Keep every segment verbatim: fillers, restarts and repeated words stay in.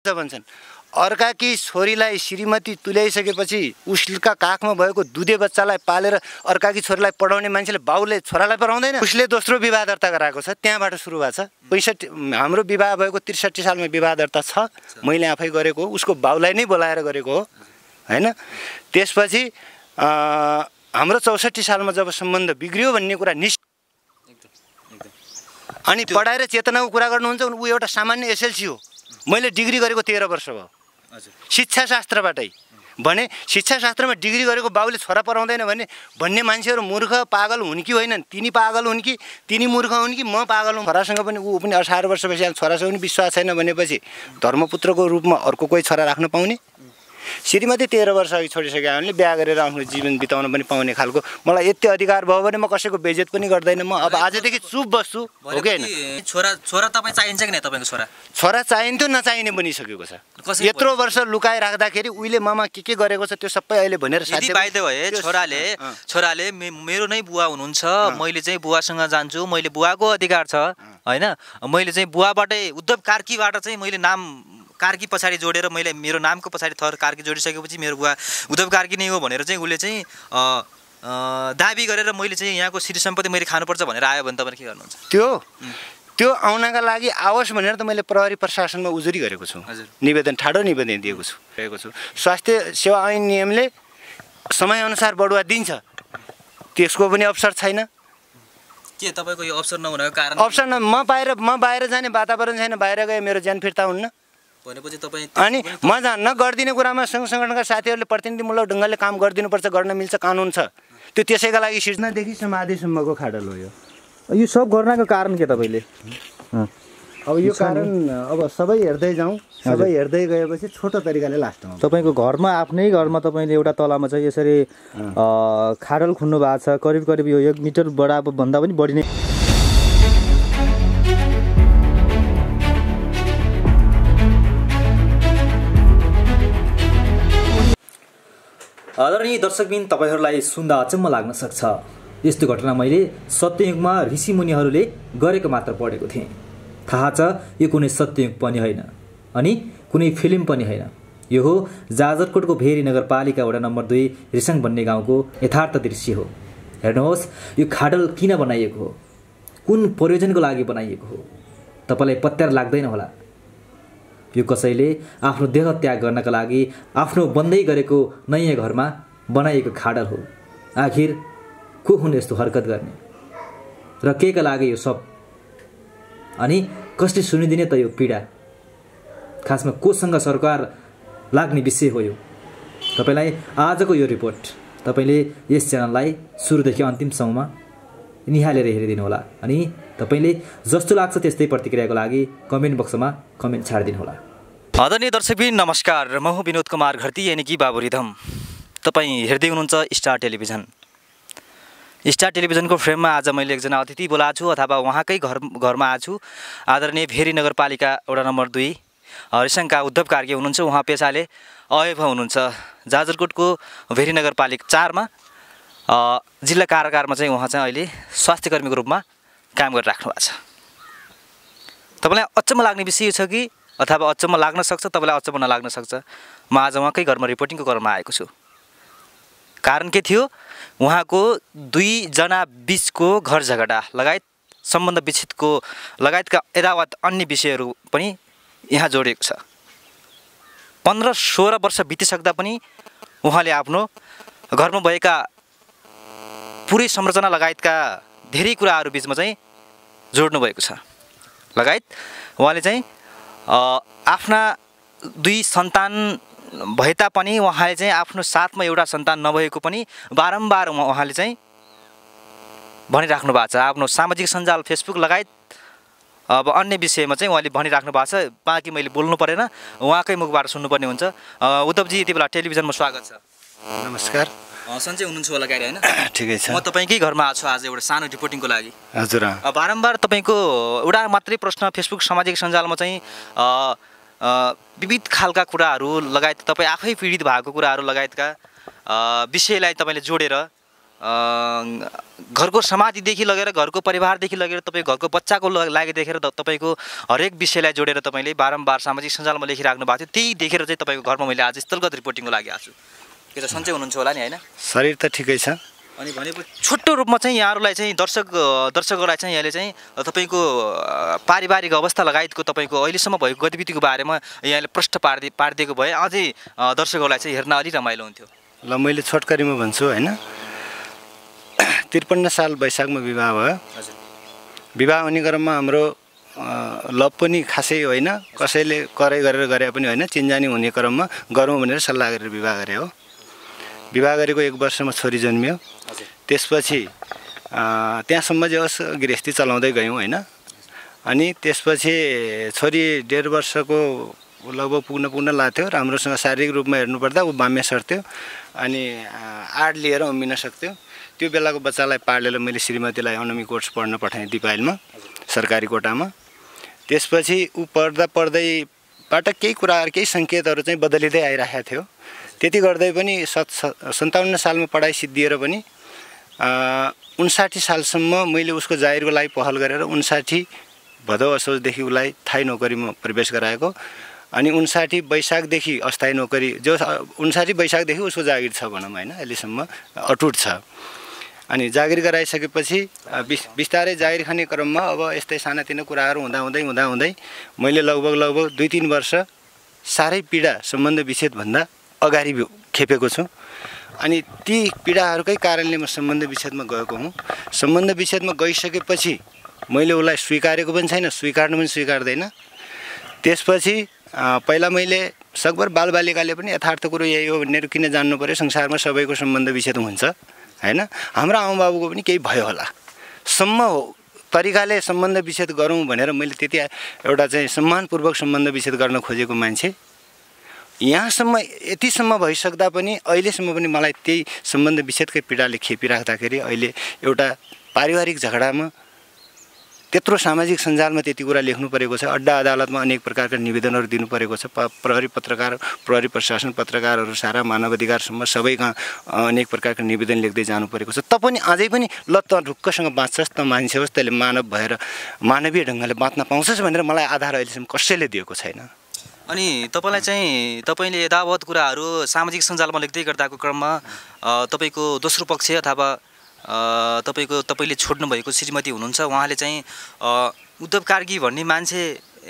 भन्छन् अर्काकी छोरीलाई श्रीमती तुल्याइसकेपछि उसका काखमा भएको दुधे बच्चालाई पालेर अर्काकी छोरीलाई पढाउने मान्छेले बाउले छोरालाई पढाउँदैन उसले दोस्रो विवाह दर्ता गराएको छ त्यहाँबाट सुरु भएको छ पैँसठी हाम्रो विवाह भएको त्रिसठी सालमा विवाह दर्ता छ मैले आफै गरेको हो उसको बाउलाई नै बोलाएर गरेको हो हैन त्यसपछि हाम्रो चौसठी सालमा जब सम्बन्ध बिग्रियो भन्ने कुरा निश्चित अनि पढाएर चेतनाको कुरा गर्नुहुन्छ ऊ एउटा सामान्य एसएलसी हो मैले डिग्री गरेको तेह्र वर्ष भयो शिक्षा शास्त्रबाटै भने शिक्षा शास्त्रमा डिग्री गरेको बाउले छोरा पढाउँदैन भने भन्ने मान्छेहरू मूर्ख पागल हुन् कि होइनन् तिनी पागल हुन् कि तिनी मूर्ख हुन् कि म पागल हुँ छोरासँग पनि ऊ पनि अठार वर्ष भएपछि छोरासँग पनि विश्वास छैन भनेपछि धर्मपुत्रको रूपमा अर्को कोही छोरा राख्न पाउने श्रीमती तेह्र वर्ष अघि छोडिसक्यो भने बिहा गरेर आफ्नो जीवन बिताउन पनि पाउने खालको मलाई यति अधिकार भयो भने म कसैको बेइज्जत पनि गर्दैन म अब आजदेखि चुप बस्छु हो कि हैन छोरा छोरा तपाईँ चाहिन्छ कि नै तपाईँको छोरा छोरा चाहिन्थ्यो नचाहिने बनिसकेको छ यत्रो वर्ष लुकाइ राख्दाखेरि उहिले मामा के के गरेको छ त्यो सबै अहिले भनेर साथी बाध्य भए छोराले छोराले मेरो नै बुवा हुनुहुन्छ मैले चाहिँ बुवासँग जान्छु मैले बुवाको अधिकार छ हैन मैले चाहिँ बुवाबाटै उद्धव कार्कीबाट चाहिँ मैले नाम कार्की पछाडि जोडेर मैले मेरो नामको पछाडि थर कार्की जोडिसकेपछि मेरो बुवा उद्धव कार्की नै हो भनेर चाहिँ उसले चाहिँ दाबी गरेर मैले चाहिँ यहाँको श्री सम्पत्ति मैले खानुपर्छ भनेर आयो भने तपाईले के गर्नुहुन्छ त्यो त्यो आउनका लागि आओस् भनेर त मैले प्रहरी प्रशासनमा उजुरी गरेको छु निवेदन ठाडो निवेदन दिएको छु रहेको छु स्वास्थ्य सेवा ऐन नियमले समयअनुसार बढुवा दिन्छ त्यसको पनि अवसर छैन के तपाईको यो अवसर नहुनको कारण अवसर न म बाहिर म बाहिर जाने वातावरण छैन बाहिर गए मेरो ज्यान फिर्ता हुन्न भनेपछि तपाई अनि म जान्न गर्दिने कुरामा संघ संगठनका साथीहरूले प्रतिनिधिमूलक ढङ्गले काम गरिदिनुपर्छ गर्न मिल्छ कानुन छ त्यो त्यसैका लागि सिर्जनादेखि समाधिसम्मको खाडल हो यो यो सब गर्नको कारण के तपाईले अब यो कारण अब सबै हेर्दै जाउँ सबै हेर्दै गएपछि छोटो तरिकाले लास्टमा तपाईको घरमा आफ्नै घरमा तपाईले एउटा तलामा चाहिँ यसरी खाडल खुन्नु भएको छ करिब करिब यो एक मिटर बराबर भन्दा पनि बढी नै आदरणीय दर्शकबिन तपाईहरुलाई सुन्दा अचम्म लाग्न सक्छ यस्तो घटना मैले सत्ययुगमा ऋषिमुनिहरूले गरेको मात्र पढेको थिएँ थाहा छ यो कुनै सत्ययुग पनि होइन अनि कुनै फिल्म पनि होइन यो हो जाजरकोटको भेरी नगरपालिका वडा नम्बर दुई रिसाङ भन्ने गाउँको यथार्थ दृश्य हो हेर्नुहोस् यो खाडल किन बनाइएको हो कुन प्रयोजनको लागि बनाइएको हो तपाईलाई पत्यार लाग्दैन होला यो कसैले आफ्नो देह त्याग गर्नका लागि आफ्नो बन्दै गरेको नयाँ घरमा बनाइएको खाडल हो आखिर को हुन् यस्तो हरकत गर्ने र केका लागि यो सब अनि कसले सुनिदिने त यो पीडा खासमा कोसँग सरकार लाग्ने विषय हो यो तपाईलाई आजको यो रिपोर्ट तपाईले यस च्यानललाई सुरुदेखि अन्तिमसम्ममा निहालेर हेरिदिनु होला अनि तपाईले जस्तो लाग्छ त्यस्तै प्रतिक्रियाको लागि कमेन्ट बक्समा कमेन्ट छाडिदिनु होला आदरणीय दर्शकबिन नमस्कार म हुँ विनोद कुमार घरती यानी कि बाबु रिधम तपाईँ हेर्दै हुनुहुन्छ स्टार टेलिभिजन स्टार टेलिभिजनको फ्रेममा आज मैले एकजना अतिथि बोलाएको छु अथवा उहाँकै घर घरमा आएको छु आदरणीय भेरी नगरपालिका वडा नम्बर दुई रिसाङका उद्धव कार्की हुनुहुन्छ उहाँ पेसाले अयभ हुनुहुन्छ जाजरकोटको भेरी नगरपालिका चारमा जिल्ला कारागारमा चाहिँ उहाँ चाहिँ अहिले स्वास्थ्यकर्मीको रूपमा काम गरिराख्नु भएको छ तपाईलाई अचम्म लाग्ने विषय छ कि अथवा अचम्म लाग्न सक्छ तपाईलाई अचम्म नलाग्न सक्छ म आज उहाँकै घरमा रिपोर्टिङको क्रममा आएको छु कारण के थियो उहाँको दुईजना बिचको घर झगडा लगायत सम्बन्ध विच्छेदको लगायतका यथावत अन्य विषयहरू पनि यहाँ जोडिएको छ पन्ध्र सोह्र वर्ष बितिसक्दा पनि उहाँले आफ्नो घरमा भएका पुरै संरचना लगायतका धेरै कुराहरू बिचमा चाहिँ जोड्नु भएको छ लगायत उहाँले चाहिँ आफ्ना दुई सन्तान भए तापनि उहाँले चाहिँ आफ्नो साथमा एउटा सन्तान नभएको पनि बारम्बार उहाँले चाहिँ भनिराख्नु भएको छ आफ्नो सामाजिक सञ्जाल फेसबुक लगायत अब अन्य विषयमा चाहिँ उहाँले भनिराख्नु भएको छ बाँकी मैले बोल्नु परेन उहाँकै मुखबाट सुन्नुपर्ने हुन्छ उद्धवजी यति बेला टेलिभिजनमा स्वागत छ नमस्कार सन्चै हुनुहुन्छ होला गाडी हैन ठिकै छ म तपाईकै घरमा आछु आज एउटा सानो रिपोर्टिङको लागि हजुर बारम्बार तपाईको एउटा मात्रै प्रश्न फेसबुक सामाजिक सञ्जालमा चाहिँ विविध खालका कुराहरू लगायत तपाईँ आफै पीडित भएको कुराहरू लगायतका विषयलाई तपाईँले जोडेर घरको समाधिदेखि लगेर घरको परिवारदेखि लगेर तपाईँको घरको बच्चाको लागि देखेर तपाईँको हरेक विषयलाई जोडेर तपाईँले बारम्बार सामाजिक सञ्जालमा लेखिराख्नु भएको थियो। त्यही देखेर चाहिँ तपाईँको घरमा मैले आज स्थलगत रिपोर्टिङको लागि आएको छु। के त सन्चै हुनुहुन्छ होला नि होइन? शरीर त ठिकै छ। अनि भनेपछि छोटो रूपमा चाहिँ यहाँहरूलाई चाहिँ दर्शक दर्शकहरूलाई चाहिँ यहाँले चाहिँ तपाईँको पारिवारिक अवस्था लगायतको तपाईँको अहिलेसम्म भएको गतिविधिको बारेमा यहाँले प्रश्न पारिदिए पारिदिएको भए अझै दर्शकहरूलाई चाहिँ हेर्न अलिक रमाइलो हुन्थ्यो। ल मैले छोटकरीमा भन्छु होइन। त्रिपन्न साल वैशाखमा विवाह भयो। विवाह हुने क्रममा हाम्रो लभ पनि खासै होइन, कसैले कराई गरेर गरे पनि होइन, चिन्जानी हुने क्रममा गरौँ भनेर सल्लाह गरेर विवाह गरे हो। विवाह गरेको एक वर्षमा छोरी जन्मियो। त्यसपछि त्यहाँसम्म चाहिँ होस् गृहस्थी चलाउँदै गयौँ होइन। अनि त्यसपछि छोरी डेढ वर्षको लगभग पुग्न पुग्न लाग्थ्यो। राम्रोसँग शारीरिक रूपमा हेर्नुपर्दा ऊ बाम्य सर्थ्यो अनि आड लिएर उम्मिन सक्थ्यो। त्यो बेलाको बच्चालाई पालेर मैले श्रीमतीलाई अनमी कोर्स पढ्न पठाएँ दिपायलमा, सरकारी कोटामा। त्यसपछि ऊ पढ्दा पढ्दैबाट केही कुराहरू केही सङ्केतहरू चाहिँ बदलिँदै आइरहेको थियो। त्यति गर्दै पनि सत् सन्ताउन्न सालमा पढाइ सिद्धिएर पनि उन्साठी सालसम्म मैले उसको जागिरको लागि पहल गरेर उन्साठी भदौ असोजदेखि उसलाई थाई नोकरीमा प्रवेश गराएको। अनि उन्साठी वैशाखदेखि अस्थायी नोकरी जो उन्साठी वैशाखदेखि उसको जागिर छ भनौँ होइन, अहिलेसम्म अटुट छ। अनि जागिर गराइसकेपछि बिस बिस्तारै जागिर खाने क्रममा अब यस्तै सानातिना कुराहरू हुँदा हुँदै हुँदा हुँदै मैले लगभग लगभग दुई तिन वर्ष साह्रै पीडा सम्बन्ध विच्छेदभन्दा अगाडि खेपेको छु। अनि ती पीडाहरूकै कारणले म सम्बन्ध विच्छेदमा गएको हुँ। सम्बन्ध विच्छेदमा गइसकेपछि मैले उसलाई स्वीकारेको पनि छैन, स्वीकार्नु पनि स्वीकार्दैन। त्यसपछि पहिला मैले सकभर बालबालिकाले पनि यथार्थ कुरो यही हो भनेर किन जान्नु पऱ्यो, संसारमा सबैको सम्बन्ध विच्छेद हुन्छ होइन। हाम्रो आमाबाबुको पनि केही भयो होला सम्म हो तरिकाले सम्बन्ध विच्छेद गरौँ भनेर मैले त्यति एउटा चाहिँ सम्मानपूर्वक सम्बन्ध विच्छेद गर्न खोजेको मान्छे यहाँसम्म यतिसम्म भइसक्दा पनि अहिलेसम्म पनि मलाई त्यही सम्बन्ध विच्छेदकै पीडाले खेपिराख्दाखेरि अहिले एउटा पारिवारिक झगडामा त्यत्रो सामाजिक सञ्जालमा त्यति कुरा लेख्नु परेको छ। अड्डा अदालतमा अनेक प्रकारका निवेदनहरू दिनु परेको छ। प्रहरी पत्रकार प्रहरी प्रशासन पत्रकारहरू सारा मानवाधिकारसम्म सबैका अनेक प्रकारका निवेदन लेख्दै जानु परेको छ। त पनि अझै पनि ल त ढुक्कसँग बाँच्छस् त मान्छे होस्, त्यसले मानव भएर मानवीय ढङ्गले बाँच्न पाउँछस् भनेर मलाई आधार अहिलेसम्म कसैले दिएको छैन। अनि तपाईँलाई चाहिँ तपाईँले यथावत कुराहरू सामाजिक सञ्जालमा लेख्दै गर्दाको क्रममा तपाईँको दोस्रो पक्ष अथवा तपाईँको तपाईँले छोड्नुभएको श्रीमती हुनुहुन्छ, उहाँले चाहिँ उद्धव कार्की भन्ने मान्छे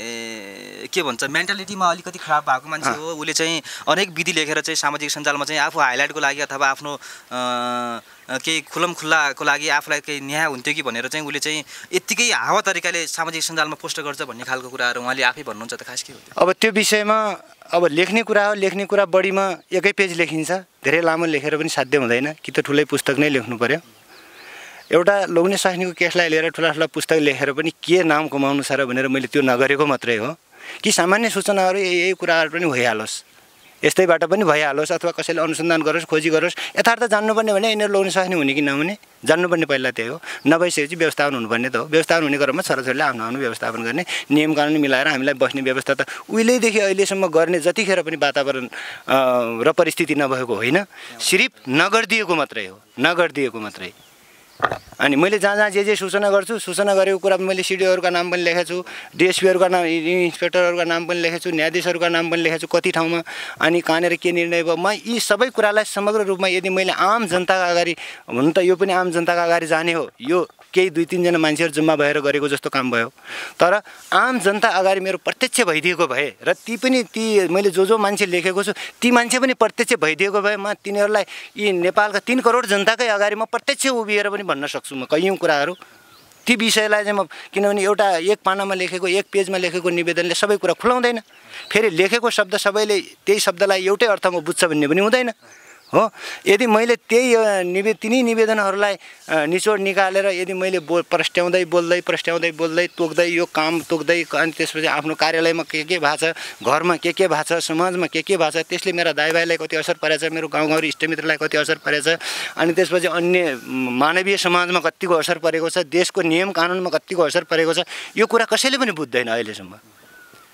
के भन्छ मेन्टालिटीमा अलिकति खराब भएको मान्छे हो। उसले चाहिँ अनेक विधि लेखेर चाहिँ सामाजिक सञ्जालमा चाहिँ आफू हाइलाइटको लागि अथवा आफ्नो केही खुलम खुल्लाको लागि आफूलाई केही न्याय हुन्थ्यो कि भनेर चाहिँ उसले चाहिँ यत्तिकै हावा तरिकाले सामाजिक सञ्जालमा पोस्ट गर्छ भन्ने खालको कुराहरू उहाँले आफै भन्नुहुन्छ। त खास के हो अब त्यो विषयमा अब लेख्ने कुरा हो, लेख्ने कुरा बढीमा एकै पेज लेखिन्छ, धेरै लामो लेखेर पनि साध्य हुँदैन कि त ठुलै पुस्तक नै लेख्नु पर्यो। एउटा लोग्ने स्वास्नीको केसलाई लिएर ठुला ठुला पुस्तक लेखेर पनि के नाम कमाउनु छ र भनेर मैले त्यो नगरेको मात्रै हो कि सामान्य सूचनाहरू यही यही कुराहरू पनि भइहालोस्, यस्तैबाट पनि भइहालोस् अथवा कसैले अनुसन्धान गरोस्, खोजी गरोस्। यथार्थ जान्नुपर्ने भने यिनीहरू लोग्ने स्वास्नी हुने कि नहुने जान्नुपर्ने पहिला त्यही हो। नभइसकेपछि व्यवस्थापन हुनुपर्ने त हो। व्यवस्थापन हुने क्रममा छोराछोरीले आफ्नो आफ्नो व्यवस्थापन गर्ने नियम कानुन मिलाएर हामीलाई बस्ने व्यवस्था त उहिलेदेखि अहिलेसम्म गर्ने जतिखेर पनि वातावरण र परिस्थिति नभएको होइन, सिर्फ नगरिदिएको मात्रै हो, नगरिदिएको मात्रै। अनि मैले जहाँ जहाँ जे जे सूचना गर्छु, सूचना गरेको कुरा मैले सिडिओहरूका नाम पनि लेखेको छु, डिएसपीहरूका नाम, इन्सपेक्टरहरूका नाम पनि लेखेको छु, न्यायाधीशहरूका नाम पनि लेखेको छु कति ठाउँमा। अनि कहाँनिर के निर्णय भयो, म यी सबै कुरालाई समग्र रूपमा यदि मैले आम जनताका अगाडि, हुन त यो पनि आम जनताका अगाडि जाने हो, यो केही दुई तिनजना मान्छेहरू जम्मा भएर गरेको जस्तो काम भयो, तर आम जनता अगाडि मेरो प्रत्यक्ष भइदिएको भए र ती पनि ती मैले जो जो मान्छे लेखेको छु ती मान्छे पनि प्रत्यक्ष भइदिएको भए म तिनीहरूलाई यी नेपालका तीन करोड जनताकै अगाडि म प्रत्यक्ष उभिएर पनि भन्न सक्छु म कैयौँ कुराहरू। ती विषयलाई चाहिँ म किनभने एउटा एक पानामा लेखेको एक पेजमा लेखेको निवेदनले सबै कुरा खुलाउँदैन, फेरि लेखेको शब्द सबैले त्यही शब्दलाई एउटै अर्थमा बुझ्छ भन्ने पनि हुँदैन हो। यदि मैले त्यही निवे तिनै निवेदनहरूलाई निचोड निकालेर यदि मैले बो प्रस्ट्याउँदै बोल्दै प्रस्ट्याउँदै बोल्दै तोक्दै यो काम तोक्दै अनि त्यसपछि आफ्नो कार्यालयमा के के भएको छ, घरमा के के भएको छ, समाजमा के के भएको छ, त्यसले मेरा दाइभाइलाई कति असर परेछ, मेरो गाउँघर इष्टमित्रलाई कति असर परेछ, अनि त्यसपछि अन्य मानवीय समाजमा कतिको असर परेको छ, देशको नियम कानुनमा कतिको असर परेको छ, यो कुरा कसैले पनि बुझ्दैन अहिलेसम्म।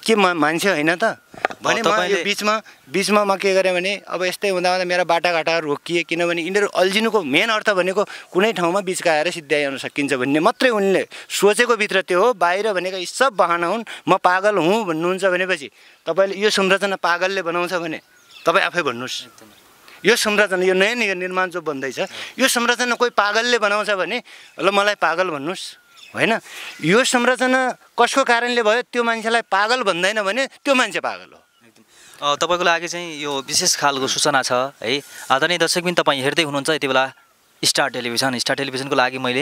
के म मान्छे होइन त भने म यो बिचमा बिचमा म के गरेँ भने अब यस्तै हुँदा हुँदा मेरा बाटाघाटाहरू रोकिए, किनभने यिनीहरू अल्झिनुको मेन अर्थ भनेको कुनै ठाउँमा बिचकाएर सिद्ध्याउन सकिन्छ भन्ने मात्रै उनले सोचेको भित्र त्यो हो। बाहिर भनेको यी सब बहाना हुन्। म पागल हुँ भन्नुहुन्छ भनेपछि तपाईँले यो संरचना पागलले बनाउँछ भने तपाईँ आफै भन्नुहोस्। यो संरचना यो नयाँ निर्माण जो बन्दैछ यो संरचना कोही पागलले बनाउँछ भने ल मलाई पागल भन्नुहोस्, होइन? यो संरचना कसको कारणले भयो त्यो मान्छेलाई पागल भन्दैन भने त्यो मान्छे पागल हो। तपाईँको लागि चाहिँ यो विशेष खालको सूचना छ है। आदरणीय दर्शकबिन, तपाईँ हेर्दै हुनुहुन्छ यति बेला स्टार टेलिभिजन। स्टार टेलिभिजनको लागि मैले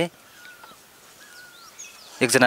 एकजना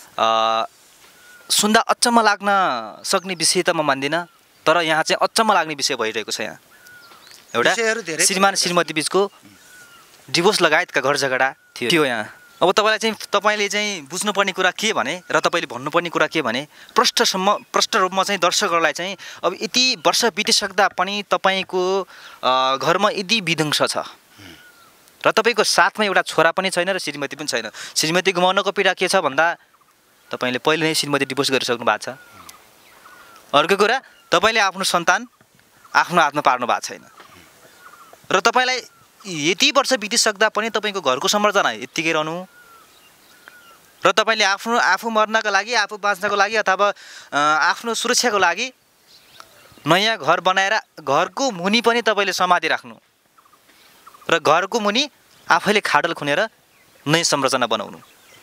सुन्दा अचम्म लाग्न सक्ने विषय त म मान्दिनँ, तर यहाँ चाहिँ अचम्म लाग्ने विषय भइरहेको छ। यहाँ एउटा श्रीमान श्रीमती बिचको डिभोर्स लगायतका घर झगडा थियो यहाँ। अब तपाईँलाई चाहिँ तपाईँले चाहिँ बुझ्नुपर्ने कुरा के भने र तपाईँले भन्नुपर्ने कुरा के भने प्रष्टसम्म प्रष्ट रूपमा चाहिँ दर्शकहरूलाई चाहिँ अब यति वर्ष बितिसक्दा पनि तपाईँको घरमा यदि विध्वंस छ र तपाईँको साथमा एउटा छोरा पनि छैन र श्रीमती पनि छैन। श्रीमती गुमाउनको पीडा के छ भन्दा तपाईँले पहिले नै श्रीमती डिभोर्स गरिसक्नु भएको छ। अर्को कुरा, तपाईँले आफ्नो सन्तान आफ्नो हातमा पार्नु भएको छैन र तपाईँलाई यति वर्ष बितिसक्दा पनि तपाईँको घरको संरचना यत्तिकै रहनु र तपाईँले आफ्नो आफू मर्नको लागि, आफू बाँच्नको लागि अथवा आफ्नो सुरक्षाको लागि नयाँ घर बनाएर घरको मुनि पनि तपाईँले समाति राख्नु र घरको मुनि आफैले खाडल खुनेर नयाँ संरचना बनाउनु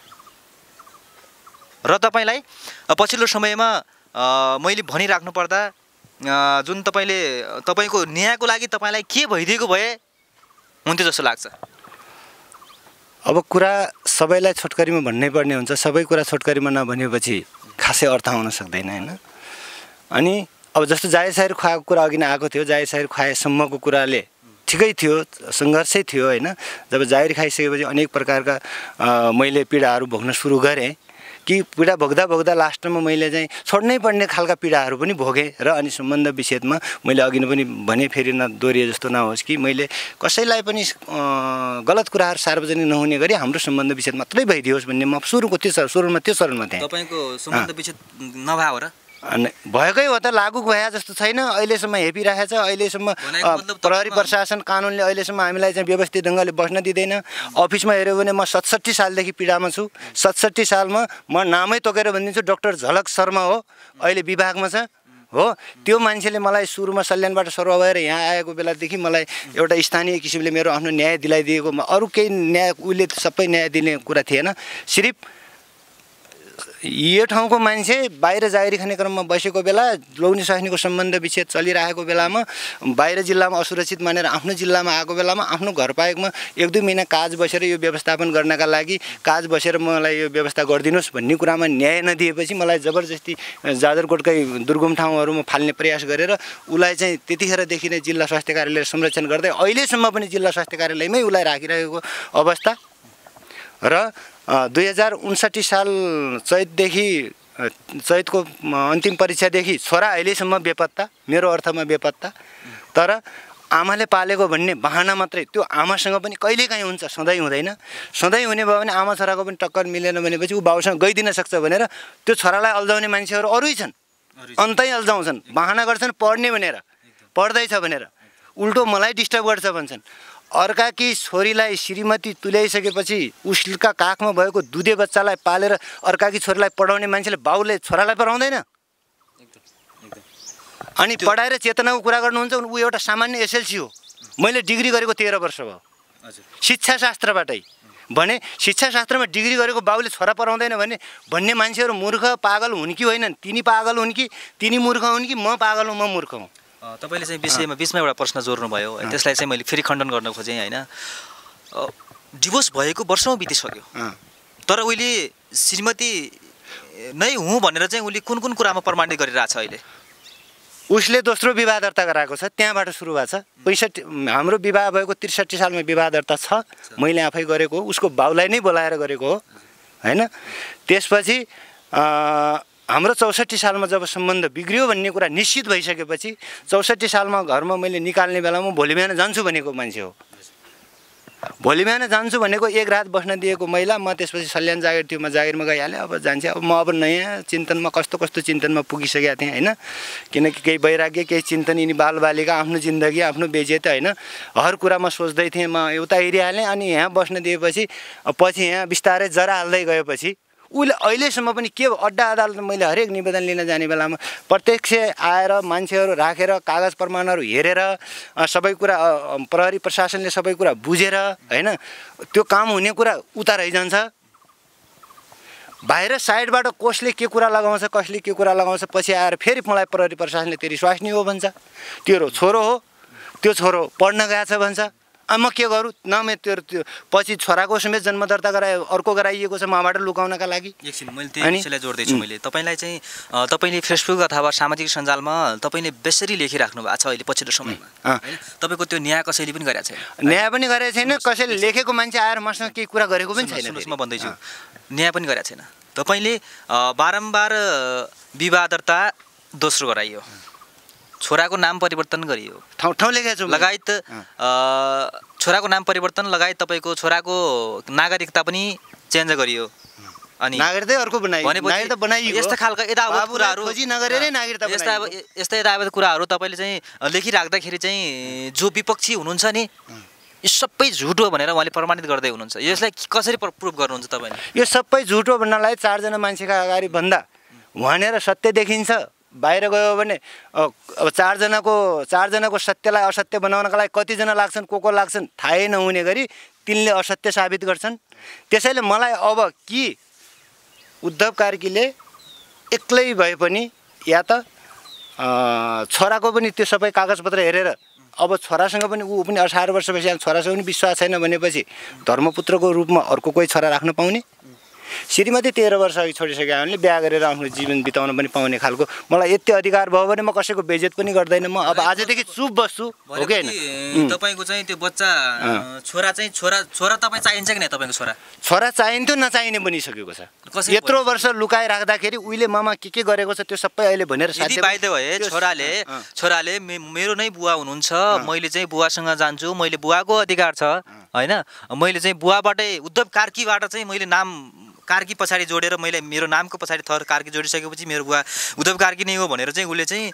र तपाईँलाई पछिल्लो समयमा मैले भनिराख्नु पर्दा जुन तपाईँले तपाईँको न्यायको लागि तपाईँलाई के भइदिएको भए हुन्थ्यो जस्तो लाग्छ। अब कुरा सबैलाई छोटकरीमा भन्नै पर्ने हुन्छ। सबै कुरा छोटकरीमा नभनेपछि खासै अर्थ आउन सक्दैन, होइन? अनि अब जस्तो जाहेर साहेर खुवाएको कुरा अघि नै आएको थियो। जाहेर साहेर खुवाएसम्मको कुराले ठिकै थियो, सङ्घर्षै थियो, होइन? जब जाहेर खाइसकेपछि अनेक प्रकारका मैले पीडाहरू भोग्न सुरु गरेँ कि पीडा भोग्दा भोग्दा लास्टमा मैले चाहिँ छोड्नै पर्ने खालका पीडाहरू पनि भोगेँ र अनि सम्बन्ध विच्छेदमा मैले अघि नै पनि भने, फेरि नदोहोरिए जस्तो नहोस् कि मैले कसैलाई पनि गलत कुराहरू सार्वजनिक नहुने गरी हाम्रो सम्बन्ध विच्छेद मात्रै भइदियोस् भन्ने म सुरुको त्यो सुरुमा त्यो चरणमा थिएँ। तपाईँको सम्बन्ध विच्छेद नभए हो र? भएकै हो त, लागु भए जस्तो छैन। अहिलेसम्म हेपिरहेको छ। अहिलेसम्म प्रहरी प्रशासन कानुनले अहिलेसम्म हामीलाई चाहिँ व्यवस्थित ढङ्गले बस्न दिँदैन। अफिसमा हेऱ्यो भने म सतसट्ठी सालदेखि पीडामा छु। सतसट्ठी सालमा म नामै तोकेर भनिदिन्छु, डक्टर झलक शर्मा हो, अहिले विभागमा छ हो। त्यो मान्छेले मलाई सुरुमा सल्यानबाट सरुवा भएर यहाँ आएको बेलादेखि मलाई एउटा स्थानीय किसिमले मेरो आफ्नो न्याय दिलाइदिएको, अरू केही न्याय उसले सबै न्याय दिने कुरा थिएन। सिर्फ यो ठाउँको मान्छे बाहिर जागिरी खाने क्रममा बसेको बेला लौनी सैनिकको सम्बन्ध विच्छेद चलिरहेको बेलामा बाहिर जिल्लामा असुरक्षित मानेर आफ्नो जिल्लामा आएको बेलामा आफ्नो घर पाएकोमा एक दुई महिना काज बसेर यो व्यवस्थापन गर्नका लागि काज बसेर मलाई यो व्यवस्था गरिदिनुहोस् भन्ने कुरामा न्याय नदिएपछि मलाई जबरजस्ती जाजरकोटकै दुर्गम ठाउँहरूमा फाल्ने प्रयास गरेर उसलाई चाहिँ त्यतिखेरदेखि नै जिल्ला स्वास्थ्य कार्यालय संरक्षण गर्दै अहिलेसम्म पनि जिल्ला स्वास्थ्य कार्यालयमै उसलाई राखिरहेको अवस्था र दुई हजार उन्साठी साल चैतदेखि चैतको अन्तिम परीक्षादेखि छोरा अहिलेसम्म बेपत्ता, मेरो अर्थमा बेपत्ता। तर आमाले पालेको भन्ने बहाना मात्रै, त्यो आमासँग पनि कहिलेकाहीँ हुन्छ, सधैँ हुँदैन। सधैँ हुने भयो भने आमा छोराको पनि टक्कर मिलेन भनेपछि ऊ बाउसँग गइदिन सक्छ भनेर त्यो छोरालाई अल्झाउने मान्छेहरू अरू छन्, अन्तै अल्झाउँछन्, बहाना गर्छन् पढ्ने भनेर, पढ्दैछ भनेर, उल्टो मलाई डिस्टर्ब गर्छ भन्छन्। अर्काकी छोरीलाई श्रीमती तुल्याइसकेपछि उसका काखमा भएको दुधे बच्चालाई पालेर अर्काकी छोरीलाई पढाउने मान्छेले बाउले छोरालाई पढाउँदैन? अनि पढाएर चेतनाको कुरा गर्नुहुन्छ। ऊ एउटा सामान्य एसएलसी हो। मैले डिग्री गरेको तेह्र वर्ष भयो शिक्षा शास्त्रबाटै। भने शिक्षा शास्त्रमा डिग्री गरेको बाउले छोरा पढाउँदैन भने भन्ने मान्छेहरू मूर्ख पागल हुन् कि होइनन्? तिनी पागल हुन् कि तिनी मूर्ख हुन् कि म पागल हुँ, म मूर्ख हुँ? तपाईँले चाहिँ विषयमा बिचमा एउटा प्रश्न जोड्नुभयो, त्यसलाई चाहिँ मैले फेरि खण्डन गर्न खोजेँ, होइन? डिभोर्स भएको वर्षौँ बितिसक्यो, तर उहिले श्रीमती नै हुँ भनेर चाहिँ उसले कुन कुन कुरामा प्रमाणित गरिरहेछ अहिले? उसले दोस्रो विवाह दर्ता गराएको छ, त्यहाँबाट सुरु भएको छ। पैँसठी हाम्रो विवाह भएको त्रिसठी सालमा विवाह दर्ता छ, मैले आफै गरेको हो, उसको बाउलाई नै बोलाएर गरेको हो, होइन? त्यसपछि हाम्रो चौसठी सालमा जब सम्बन्ध बिग्रियो भन्ने कुरा निश्चित भइसकेपछि चौसठी सालमा घरमा मैले निकाल्ने बेलामा भोलि बिहान जान्छु भनेको मान्छे हो। भोलि बिहान जान्छु भनेको एक रात बस्न दिएको महिला, म त्यसपछि सल्यान जागिर थियो, म जागिरमा गइहालेँ, अब जान्छे। अब म अब नयाँ चिन्तनमा कस्तो कस्तो चिन्तनमा पुगिसकेको थिएँ होइन, किनकि केही वैराग्य, केही चिन्तन, यिनी बालबालिका, आफ्नो जिन्दगी, आफ्नो बेजेत होइन, हर कुरा म सोच्दै थिएँ। म उता हेरिहालेँ, अनि यहाँ बस्न दिएपछि पछि यहाँ बिस्तारै जरा हाल्दै गएपछि उसले अहिलेसम्म पनि के अड्डा अदालतमा मैले हरेक निवेदन लिन जाने बेलामा प्रत्यक्ष आएर मान्छेहरू राखेर कागज प्रमाणहरू हेरेर सबै कुरा प्रहरी प्रशासनले सबै कुरा बुझेर होइन, त्यो काम हुने कुरा उता रहिजान्छ। बाहिर साइडबाट कसले के कुरा लगाउँछ, कसले के कुरा लगाउँछ, पछि आएर फेरि मलाई प्रहरी प्रशासनले तेरी स्वास्नी हो भन्छ, तेरो छोरो हो, त्यो छोरो पढ्न गएछ भन्छ। अब म के गरौँ? न म त्यो त्यो पछि छोराको समेत जन्म दर्ता गराए, अर्को गराइएको छ मबाट लुकाउनका लागि। एकछिन मैले त्यही विषयलाई जोड्दैछु। मैले तपाईँलाई चाहिँ तपाईँले फेसबुक अथवा सामाजिक सञ्जालमा तपाईँले बेसरी लेखिराख्नु भएको छ अहिले पछिल्लो समयमा होइन, तपाईँको त्यो न्याय कसैले पनि गरेको छैन। न्याय पनि गरेको छैन, कसैले लेखेको मान्छे आएर मसँग केही कुरा गरेको पनि छैन। सुन्नुहोस्, म भन्दैछु न्याय पनि गरेको छैन। तपाईँले बारम्बार विवाह दर्ता दोस्रो गराइयो, छोराको नाम परिवर्तन गरियो, ठाउँ ठाउँ लेखेको छु लगायत छोराको नाम परिवर्तन लगायत तपाईँको छोराको नागरिकता पनि चेन्ज गरियो, अनि नागरिकता अर्को बनाइयो, नागरिकता बनाइयो। यस्ता खालका यथावत कुराहरू खोजी नगरेरै नागरिकता यस्ता यस्ता यथावत कुराहरू तपाईँले चाहिँ लेखिराख्दाखेरि चाहिँ जो विपक्षी हुनुहुन्छ नि, यो सबै झुट हो भनेर उहाँले प्रमाणित गर्दै हुनुहुन्छ। यसलाई कसरी प्रुभ गर्नुहुन्छ तपाईँले? यो सबै झुट हो भन्नलाई चारजना मान्छेका अगाडि भन्दा भनेर सत्य देखिन्छ। बाहिर गयो भने अब चारजनाको चारजनाको सत्यलाई असत्य बनाउनका लागि कतिजना लाग्छन्, को को लाग्छन् थाहै नहुने गरी तिनले असत्य साबित गर्छन्। त्यसैले मलाई अब कि उद्धव कार्कीले एक्लै भए पनि या त छोराको पनि त्यो सबै कागजपत्र हेरेर, अब छोरासँग पनि ऊ पनि अठार वर्षपछि छोरासँग पनि विश्वास छैन भनेपछि धर्मपुत्रको रूपमा अर्को कोही छोरा राख्न पाउने? श्रीमती तेह्र वर्ष अघि छोडिसक्यो हामीले बिहा गरेर आफ्नो जीवन बिताउन पनि पाउने खालको मलाई यति अधिकार भयो भने म कसैको बेइज्जत पनि गर्दैन। म अब आजदेखि चुप बस्छु, हो कि हैन? तपाईको चाहिँ त्यो बच्चा छोरा चाहिँ छोरा छोरा तपाईँ चाहिन्छ कि नै? तपाईँको छोरा छोरा चाहिन्थ्यो, नचाहिने बनिसकेको छ। यत्रो वर्ष लुकाइ राख्दाखेरि उहिले मामा के के गरेको छ त्यो सबै अहिले भनेर साथी बाइदे भए छोराले छोराले मेरो नै बुवा हुनुहुन्छ, मैले चाहिँ बुवासँग जान्छु, मैले बुवाको अधिकार छ हैन, मैले चाहिँ बुवाबाटै उद्धव कार्कीबाट चाहिँ मैले नाम कार्की पछाडि जोडेर मैले मेरो नामको पछाडि थर कार्की जोडिसकेपछि मेरो बुवा उद्धव कार्की नै हो भनेर चाहिँ उसले चाहिँ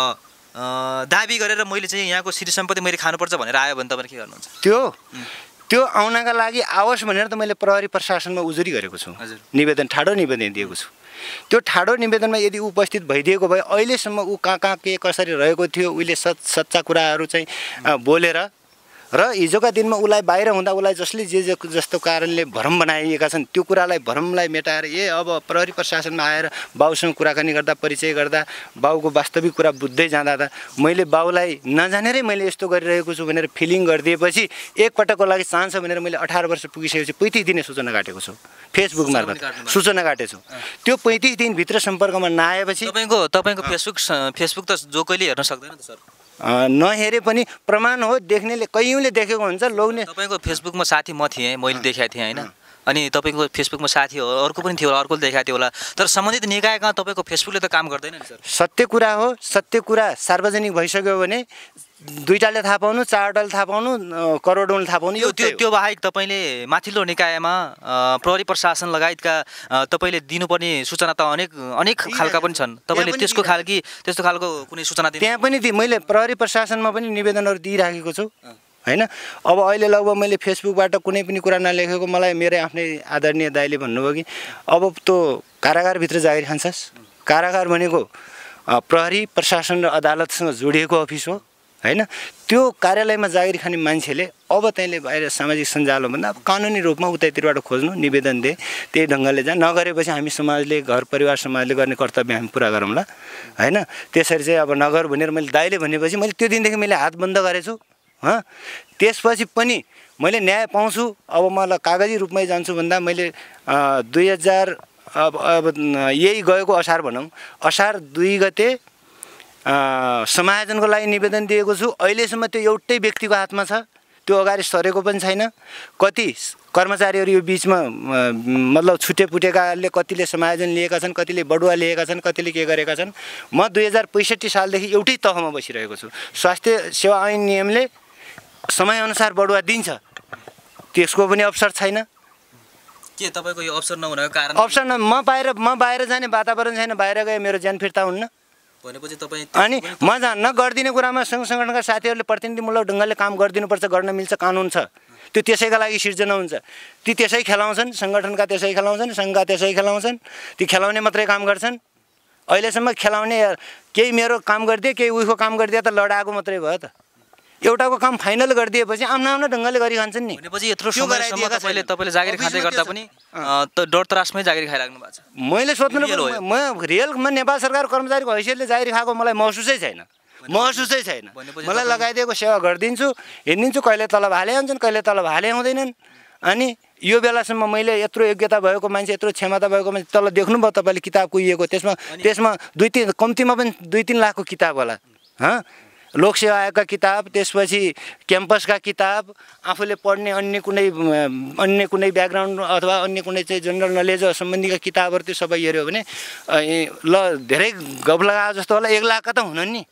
दाबी गरेर मैले चाहिँ यहाँको श्री सम्पत्ति मैले खानुपर्छ भनेर आयो भने तपाईँले के गर्नुहुन्छ? त्यो त्यो आउनका लागि आओस् भनेर त मैले प्रहरी प्रशासनमा उजुरी गरेको छु, निवेदन ठाडो निवेदन दिएको छु। त्यो ठाडो निवेदनमा यदि उपस्थित भइदिएको भए अहिलेसम्म ऊ कहाँ कहाँ के कसरी रहेको थियो, उसले सच सच्चा कुराहरू चाहिँ बोलेर र हिजोका दिनमा उसलाई बाहिर हुँदा उसलाई जसले जे जे जस्तो कारणले भ्रम बनाइएका छन् त्यो कुरालाई भ्रमलाई मेटाएर ए अब प्रहरी प्रशासनमा आएर बाउसँग कुराकानी गर्दा परिचय गर्दा बाउको वास्तविक कुरा बुझ्दै जाँदा त मैले बाउलाई नजानेरै मैले यस्तो गरिरहेको छु भनेर फिलिङ गरिदिएपछि एकपटकको लागि चाहन्छ भनेर मैले अठार वर्ष पुगिसकेपछि पैँतिस दिने सूचना काटेको छु, फेसबुक मार्फत सूचना काटेको छु। त्यो पैँतिस दिनभित्र सम्पर्कमा नआएपछि तपाईँको तपाईँको फेसबुक फेसबुक त जो कहिले हेर्न सक्दैन त सर? नहेरे पनि प्रमाण हो, देख्नेले कैयौँले देखेको हुन्छ। लोग्ने तपाईँको फेसबुकमा साथी म थिएँ, मैले देखाएको थिएँ होइन, अनि तपाईँको फेसबुकमा साथी अर्को पनि थियो होला, अर्कोले देखाएको थियो होला, तर सम्बन्धित निकाय कहाँ तपाईँको फेसबुकले त काम गर्दैन नि सर? सत्य कुरा हो, सत्य कुरा सार्वजनिक भइसक्यो भने दुईटाले थाहा पाउनु, चारवटाले थाहा पाउनु, करोडौँले थाहा पाउनु। यो त्यो त्यो बाहेक तपाईँले माथिल्लो निकायमा प्रहरी प्रशासन लगायतका तपाईँले दिनुपर्ने सूचना त अनेक अनेक खालका पनि छन्, तपाईँले त्यसको खालकी त्यस्तो खालको कुनै सूचना दिनु? त्यहाँ पनि दि मैले प्रहरी प्रशासनमा पनि निवेदनहरू दिइराखेको छु होइन। अब अहिले लगभग मैले फेसबुकबाट कुनै पनि कुरा नलेखेको मलाई मेरै आफ्नै आदरणीय दाइले भन्नुभयो कि अब त्यो कारागारभित्र जागिर खान्छस्। कारागार भनेको प्रहरी प्रशासन र अदालतसँग जोडिएको अफिस हो होइन। त्यो कार्यालयमा जागिर खाने मान्छेले अब तैँले बाहिर सामाजिक सञ्जाल भन्दा अब कानुनी रूपमा उतैतिरबाट खोज्नु, निवेदन दे, त्यही ढङ्गले जा। नगरेपछि हामी समाजले घर परिवार समाजले गर्ने कर्तव्य हामी पुरा गरौँला होइन। त्यसरी चाहिँ अब नगर भनेर मैले दाइले भनेपछि मैले त्यो दिनदेखि मैले हात बन्द गरेछु। हँ, त्यसपछि पनि मैले न्याय पाउँछु। अब मलाई कागजी रूपमै जान्छु भन्दा मैले दुई हजार अब अब यही गएको असार भनौँ, असार दुई गते समायोजनको लागि निवेदन दिएको छु। अहिलेसम्म त्यो एउटै व्यक्तिको हातमा छ, त्यो अगाडि सरेको पनि छैन। कति कर्मचारीहरू यो बिचमा मतलब छुटेपुटेकाले कतिले समायोजन लिएका छन्, कतिले बढुवा लिएका छन्, कतिले के गरेका छन्। म दुई हजार पैँसठी सालदेखि एउटै तहमा बसिरहेको छु। स्वास्थ्य सेवा ऐन नियमले समयअनुसार बढुवा दिन्छ, त्यसको पनि अवसर छैन। के तपाईँको यो अवसर नहुनको कारण? अवसर न म बाहिर म बाहिर जाने वातावरण छैन, बाहिर गए मेरो ज्यान फिर्ता हुन्न भनेपछि तपाईँ अनि म जान्न गरिदिने कुरामा सङ्घ सङ्गठनका साथीहरूले प्रतिनिधिमूलक ढङ्गले काम गरिदिनुपर्छ, गर्न मिल्छ, कानुन छ, त्यो त्यसैका लागि सिर्जना हुन्छ। ती त्यसै खेलाउँछन्, सङ्गठनका त्यसै खेलाउँछन्, सङ्घका त्यसै खेलाउँछन्, ती खेलाउने मात्रै काम गर्छन्। अहिलेसम्म खेलाउने केही मेरो काम गरिदिए, केही उहीको काम गरिदिए त लडाएको मात्रै भयो त। एउटाको काम फाइनल गरिदिएपछि आफ्नो आफ्नो ढङ्गले गरिखान्छन् नि। भनेपछि यत्रो समयसम्म तपाईँले तपाईँले जागिर खाँदै गर्दा पनि त डर त्रासमै जागिर खाइराख्नु भएको छ। मैले सोध्नु म रियलमा नेपाल सरकार कर्मचारीको हैसियतले जागिर खाएको मलाई महसुसै छैन, महसुसै छैन। मलाई लगाइदिएको सेवा गरिदिन्छु, हिँडिदिन्छु, कहिले तलब हाले हुन्छन्, कहिले तलब हाले हुँदैनन्। अनि यो बेलासम्म मैले यत्रो योग्यता भएको मान्छे, यत्रो क्षमता भएको मान्छे, तल देख्नुभयो तपाईँले किताब कुहिएको, त्यसमा त्यसमा दुई तिन कम्तीमा पनि दुई तिन लाखको किताब होला। हँ, लोकसेवा आयोगका किताब, त्यसपछि क्याम्पसका किताब, आफूले पढ्ने अन्य कुनै अन्य कुनै ब्याकग्राउन्ड अथवा अन्य कुनै चाहिँ जनरल नलेज सम्बन्धीका किताबहरू त्यो सबै हेऱ्यो भने ल धेरै गफ लगाएको जस्तो होला, एक लाखका त हुनन् नि।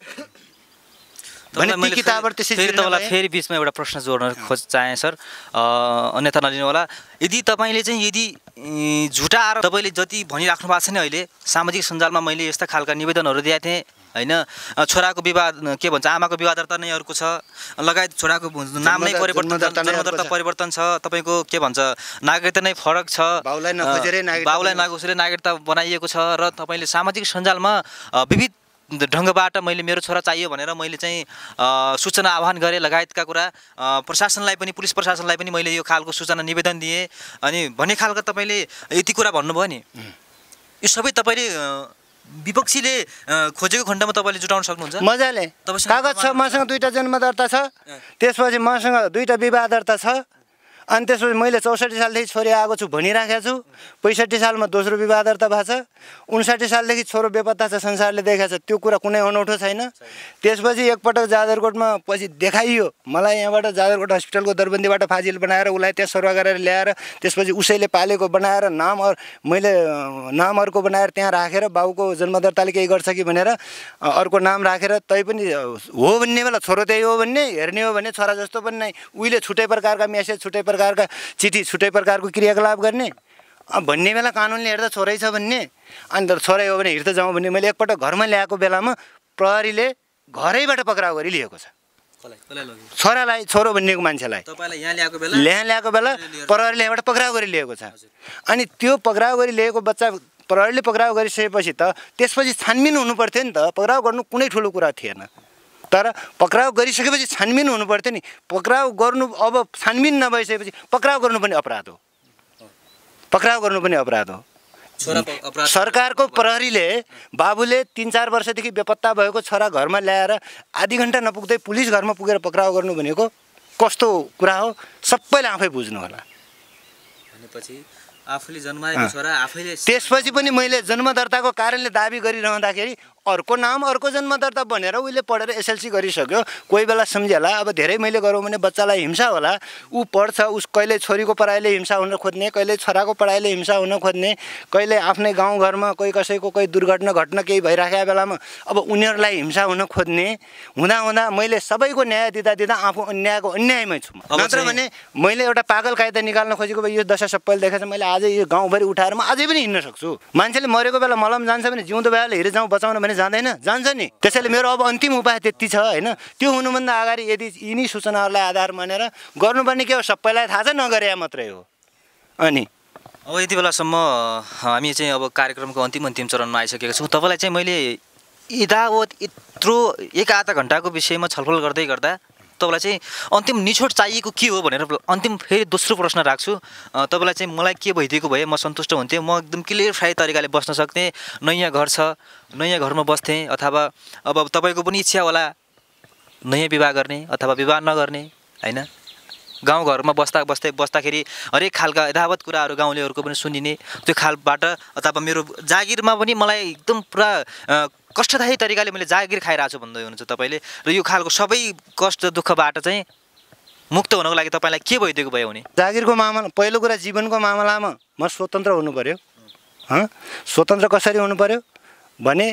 भने ती किताबहरू त्यसै फेरि तपाईँलाई फेरि बिचमा एउटा प्रश्न जोड्न खोज चाहेँ सर, अन्यथा नलिनु होला। यदि तपाईँले चाहिँ यदि झुटा आरोप तपाईँले जति भनिराख्नु भएको छ नि अहिले सामाजिक सञ्जालमा, मैले यस्ता खालका निवेदनहरू दिएको थिएँ होइन, छोराको विवाह के भन्छ आमाको विवाह दर्ता नै अर्को छ, लगायत छोराको नाम नै परिवर्तन, जन्मदर्ता परिवर्तन छ, तपाईँको के भन्छ नागरिकता नै फरक छ, बाउलाई नखोजेरै नागरिकता बनाइएको छ, र तपाईँले सामाजिक सञ्जालमा विविध ढङ्गबाट मैले मेरो छोरा चाहियो भनेर मैले चाहिँ सूचना आह्वान गरेँ, लगायतका कुरा प्रशासनलाई पनि, पुलिस प्रशासनलाई पनि मैले यो खालको सूचना निवेदन दिएँ। अनि भन्ने खालको तपाईँले यति कुरा भन्नुभयो नि, यो सबै तपाईँले विपक्षीले खोजेको खण्डमा तपाईँले जुटाउन सक्नुहुन्छ मजाले? कागज छ, मसँग दुईवटा जन्म दर्ता छ, त्यसपछि मसँग दुईवटा विवाह दर्ता छ, अनि त्यसपछि मैले चौसठी सालदेखि छोरी आएको छु भनिराखेको छु। पैँसठी सालमा दोस्रो विवाह दर्ता भएको छ, उन्साठी सालदेखि छोरो बेपत्ता छ, संसारले देखाएको छ, त्यो कुरा कुनै अनौठो छैन। त्यसपछि एकपटक जाजरकोटमा पछि देखाइयो मलाई, यहाँबाट जाजरकोट हस्पिटलको दरबन्दीबाट फाजिल बनाएर उसलाई त्यहाँ सरुवा गरेर ल्याएर त्यसपछि उसैले पालेको बनाएर नाम अरू मैले नाम अर्को बनाएर त्यहाँ राखेर बाउको जन्मदर्ताले केही गर्छ कि भनेर अर्को नाम राखेर, तैपनि हो भन्ने बेला छोरो त्यही हो भन्ने, हेर्ने हो भने छोरा जस्तो पनि नै, उहिले छुट्टै प्रकारका मेसेज, छुट्टै प्रकारका चिठी, छुट्टै प्रकारको क्रियाकलाप गर्ने भन्ने बेला कानुनले हेर्दा छोरै छ भन्ने, अन्त छोरै हो भने हिँड्दै जाउँ भन्ने। मैले एकपल्ट घरमा ल्याएको बेलामा प्रहरीले घरैबाट पक्राउ गरी लिएको छ छोरालाई, छोरो भन्नेको मान्छेलाई यहाँ ल्याएको बेला प्रहरीले यहाँबाट पक्राउ गरी लिएको छ। अनि त्यो पक्राउ गरी लिएको बच्चा प्रहरीले पक्राउ गरिसकेपछि त त्यसपछि छानबिन हुनु पर्थ्यो नि त, पक्राउ गर्नु कुनै ठुलो कुरा थिएन, तर पक्राउ गरिसकेपछि छानबिन हुनु पर्थ्यो नि। पक्राउ गर्नु अब छानबिन नभइसकेपछि पक्राउ गर्नु पनि अपराध हो, पक्राउ गर्नु पनि अपराध हो। सरकारको प्रहरीले बाबुले तिन चार वर्षदेखि बेपत्ता भएको छोरा घरमा ल्याएर आधी घन्टा नपुग्दै पुलिस घरमा पुगेर पक्राउ गर्नु भनेको कस्तो कुरा हो सबैले आफै बुझ्नु होला। भनेपछि आफूले जन्माएको छोरा आफैले, त्यसपछि पनि मैले जन्मदर्ताको कारणले दाबी गरिरहँदाखेरि अर्को नाम अर्को जन्मदर्ता बनेर उसले पढेर एसएलसी गरिसक्यो, कोही बेला सम्झेला अब धेरै मैले गरौँ भने बच्चालाई हिंसा होला, ऊ पढ्छ, उस कहिले छोरीको पढाइले हिंसा हुन खोज्ने, कहिले छोराको पढाइले हिंसा हुन खोज्ने, कहिले आफ्नै गाउँघरमा कोही कसैको कोही दुर्घटना घटना केही भइराखेको बेलामा अब उनीहरूलाई हिंसा हुन खोज्ने हुँदा हुँदा मैले सबैको न्याय दिँदा दिँदा आफू अन्यायको अन्यायमै छु। नत्र भने मैले एउटा पागल कायदा निकाल्न खोजेको भए यो दशा सबैले देखेछ, मैले अझै यो गाउँभरि उठाएर म अझै पनि हिँड्न सक्छु। मान्छेले मरेको बेला मलम जान्छ भने जिउँदो भएले हिँडेर जाउँ बचाउन भने जाँदैन, जान्छ नि। त्यसैले मेरो अब अन्तिम उपाय त्यति छ होइन। त्यो हुनुभन्दा अगाडि यदि यिनी सूचनाहरूलाई आधार मानेर गर्नुपर्ने के हो सबैलाई थाहा छ, नगरे मात्रै हो। अनि अब यति बेलासम्म हामी चाहिँ अब कार्यक्रमको अन्तिम अन्तिम चरणमा आइसकेका छौँ। तपाईँलाई चाहिँ मैले यदावत यत्रो एक आधा घन्टाको विषयमा छलफल गर्दै गर्दा तपाईँलाई चाहिँ अन्तिम निछोड चाहिएको के हो भनेर अन्तिम फेरि दोस्रो प्रश्न राख्छु। तपाईँलाई चाहिँ मलाई के भइदिएको भए म सन्तुष्ट हुन्थेँ, म एकदम क्लियरफाई तरिकाले बस्न सक्थेँ, नयाँ घर छ नयाँ घरमा बस्थेँ, अथवा अब तपाईँको पनि इच्छा होला नयाँ विवाह गर्ने अथवा विवाह नगर्ने होइन। गाउँघरमा बस्दा बस्दै बस्दाखेरि हरेक खालका यथावत कुराहरू गाउँलेहरूको पनि सुनिने, त्यो खालबाट अथवा मेरो जागिरमा पनि मलाई एकदम पुरा कष्टदायी तरिकाले मैले जागिर खाइरहेको छु भन्दै हुनुहुन्छ तपाईँले, र यो खालको सबै कष्ट दुःखबाट चाहिँ मुक्त हुनको लागि तपाईँलाई के भइदिएको भयो भने? जागिरको मामला पहिलो कुरा जीवनको मामलामा म स्वतन्त्र हुनु पऱ्यो। स्वतन्त्र कसरी हुनु पऱ्यो भने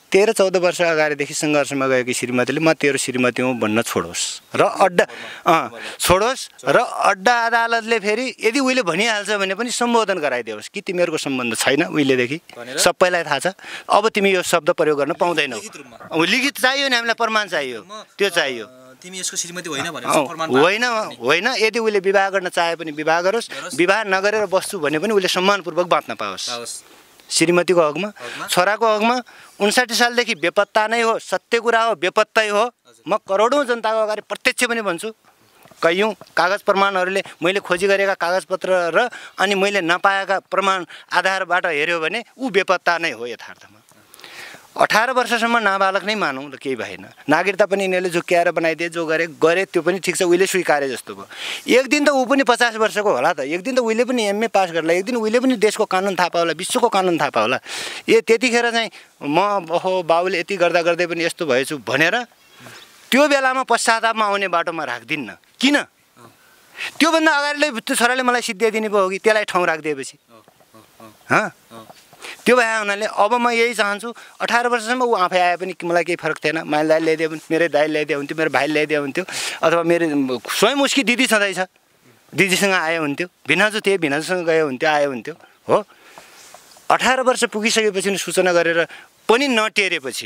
तेह्र चौध वर्ष अगाडिदेखि सङ्घर्षमा गएकी श्रीमतीले म तेरो श्रीमती हुँ भन्न छोडोस् र अड्डा अँ छोडोस् र अड्डा अदालतले फेरि यदि उहिले भनिहाल्छ भने पनि सम्बोधन गराइदियोस् कि तिमीहरूको सम्बन्ध छैन उहिलेदेखि सबैलाई थाहा छ, अब तिमी यो शब्द प्रयोग गर्न पाउँदैनौ। लिखित चाहियो नि, हामीलाई प्रमाण चाहियो, त्यो चाहियो। तिमी यसको श्रीमती होइन भनेपछि प्रमाण होइन होइन यदि उसले विवाह गर्न चाहे पनि विवाह गरोस्, विवाह नगरेर बस्छु भने पनि उसले सम्मानपूर्वक बाँच्न पाओस्। श्रीमतीको हकमा, छोराको हकमा उन्साठी सालदेखि बेपत्ता नै हो, सत्य कुरा हो, बेपत्तै हो। म करोडौँ जनताको अगाडि प्रत्यक्ष पनि भन्छु, कैयौँ कागज प्रमाणहरूले मैले खोजी गरेका कागजपत्र र अनि मैले नपाएका प्रमाण आधारबाट हेऱ्यो भने ऊ बेपत्ता नै हो यथार्थमा। अठार वर्षसम्म नाबालक नै मानौँ र केही भएन, नागरिकता पनि यिनीहरूले झुक्क्याएर बनाइदिए, जो गरे गरे त्यो पनि ठिक छ, उहिले स्वीकारे जस्तो भयो। एक दिन त ऊ पनि पचास वर्षको होला त, एक दिन त उहिले पनि एमए पास गर्ला, एक दिन उहिले पनि देशको कानुन थाहा पाउला, विश्वको कानुन थाहा पाउला। ए त्यतिखेर चाहिँ म ओहो बाबुले यति गर्दा गर्दै पनि यस्तो भएछु भनेर त्यो बेलामा पश्चातापमा आउने बाटोमा राख्दिन्न। किन? त्योभन्दा अगाडिले त्यो छोराले मलाई सिद्ध्याइदिने पो हो कि त्यसलाई ठाउँ राखिदिएपछि? हँ, त्यो भए हुनाले अब म यही चाहन्छु, अठार वर्षसम्म ऊ आफै आए पनि मलाई केही फरक थिएन। माइल दाइ ल्याइदियो भने, मेरै दाइ ल्याइदियो हुन्थ्यो, मेरो भाइ ल्याइदियो हुन्थ्यो, अथवा मेरो स्वयं उसकी दिदी छँदैछ, दिदीसँग आयो हुन्थ्यो, भिनाजु थिए भिनाजुसँग गयो हुन्थ्यो, आयो हुन्थ्यो। हो, अठार वर्ष पुगिसकेपछि सूचना गरेर पनि नटेरेपछि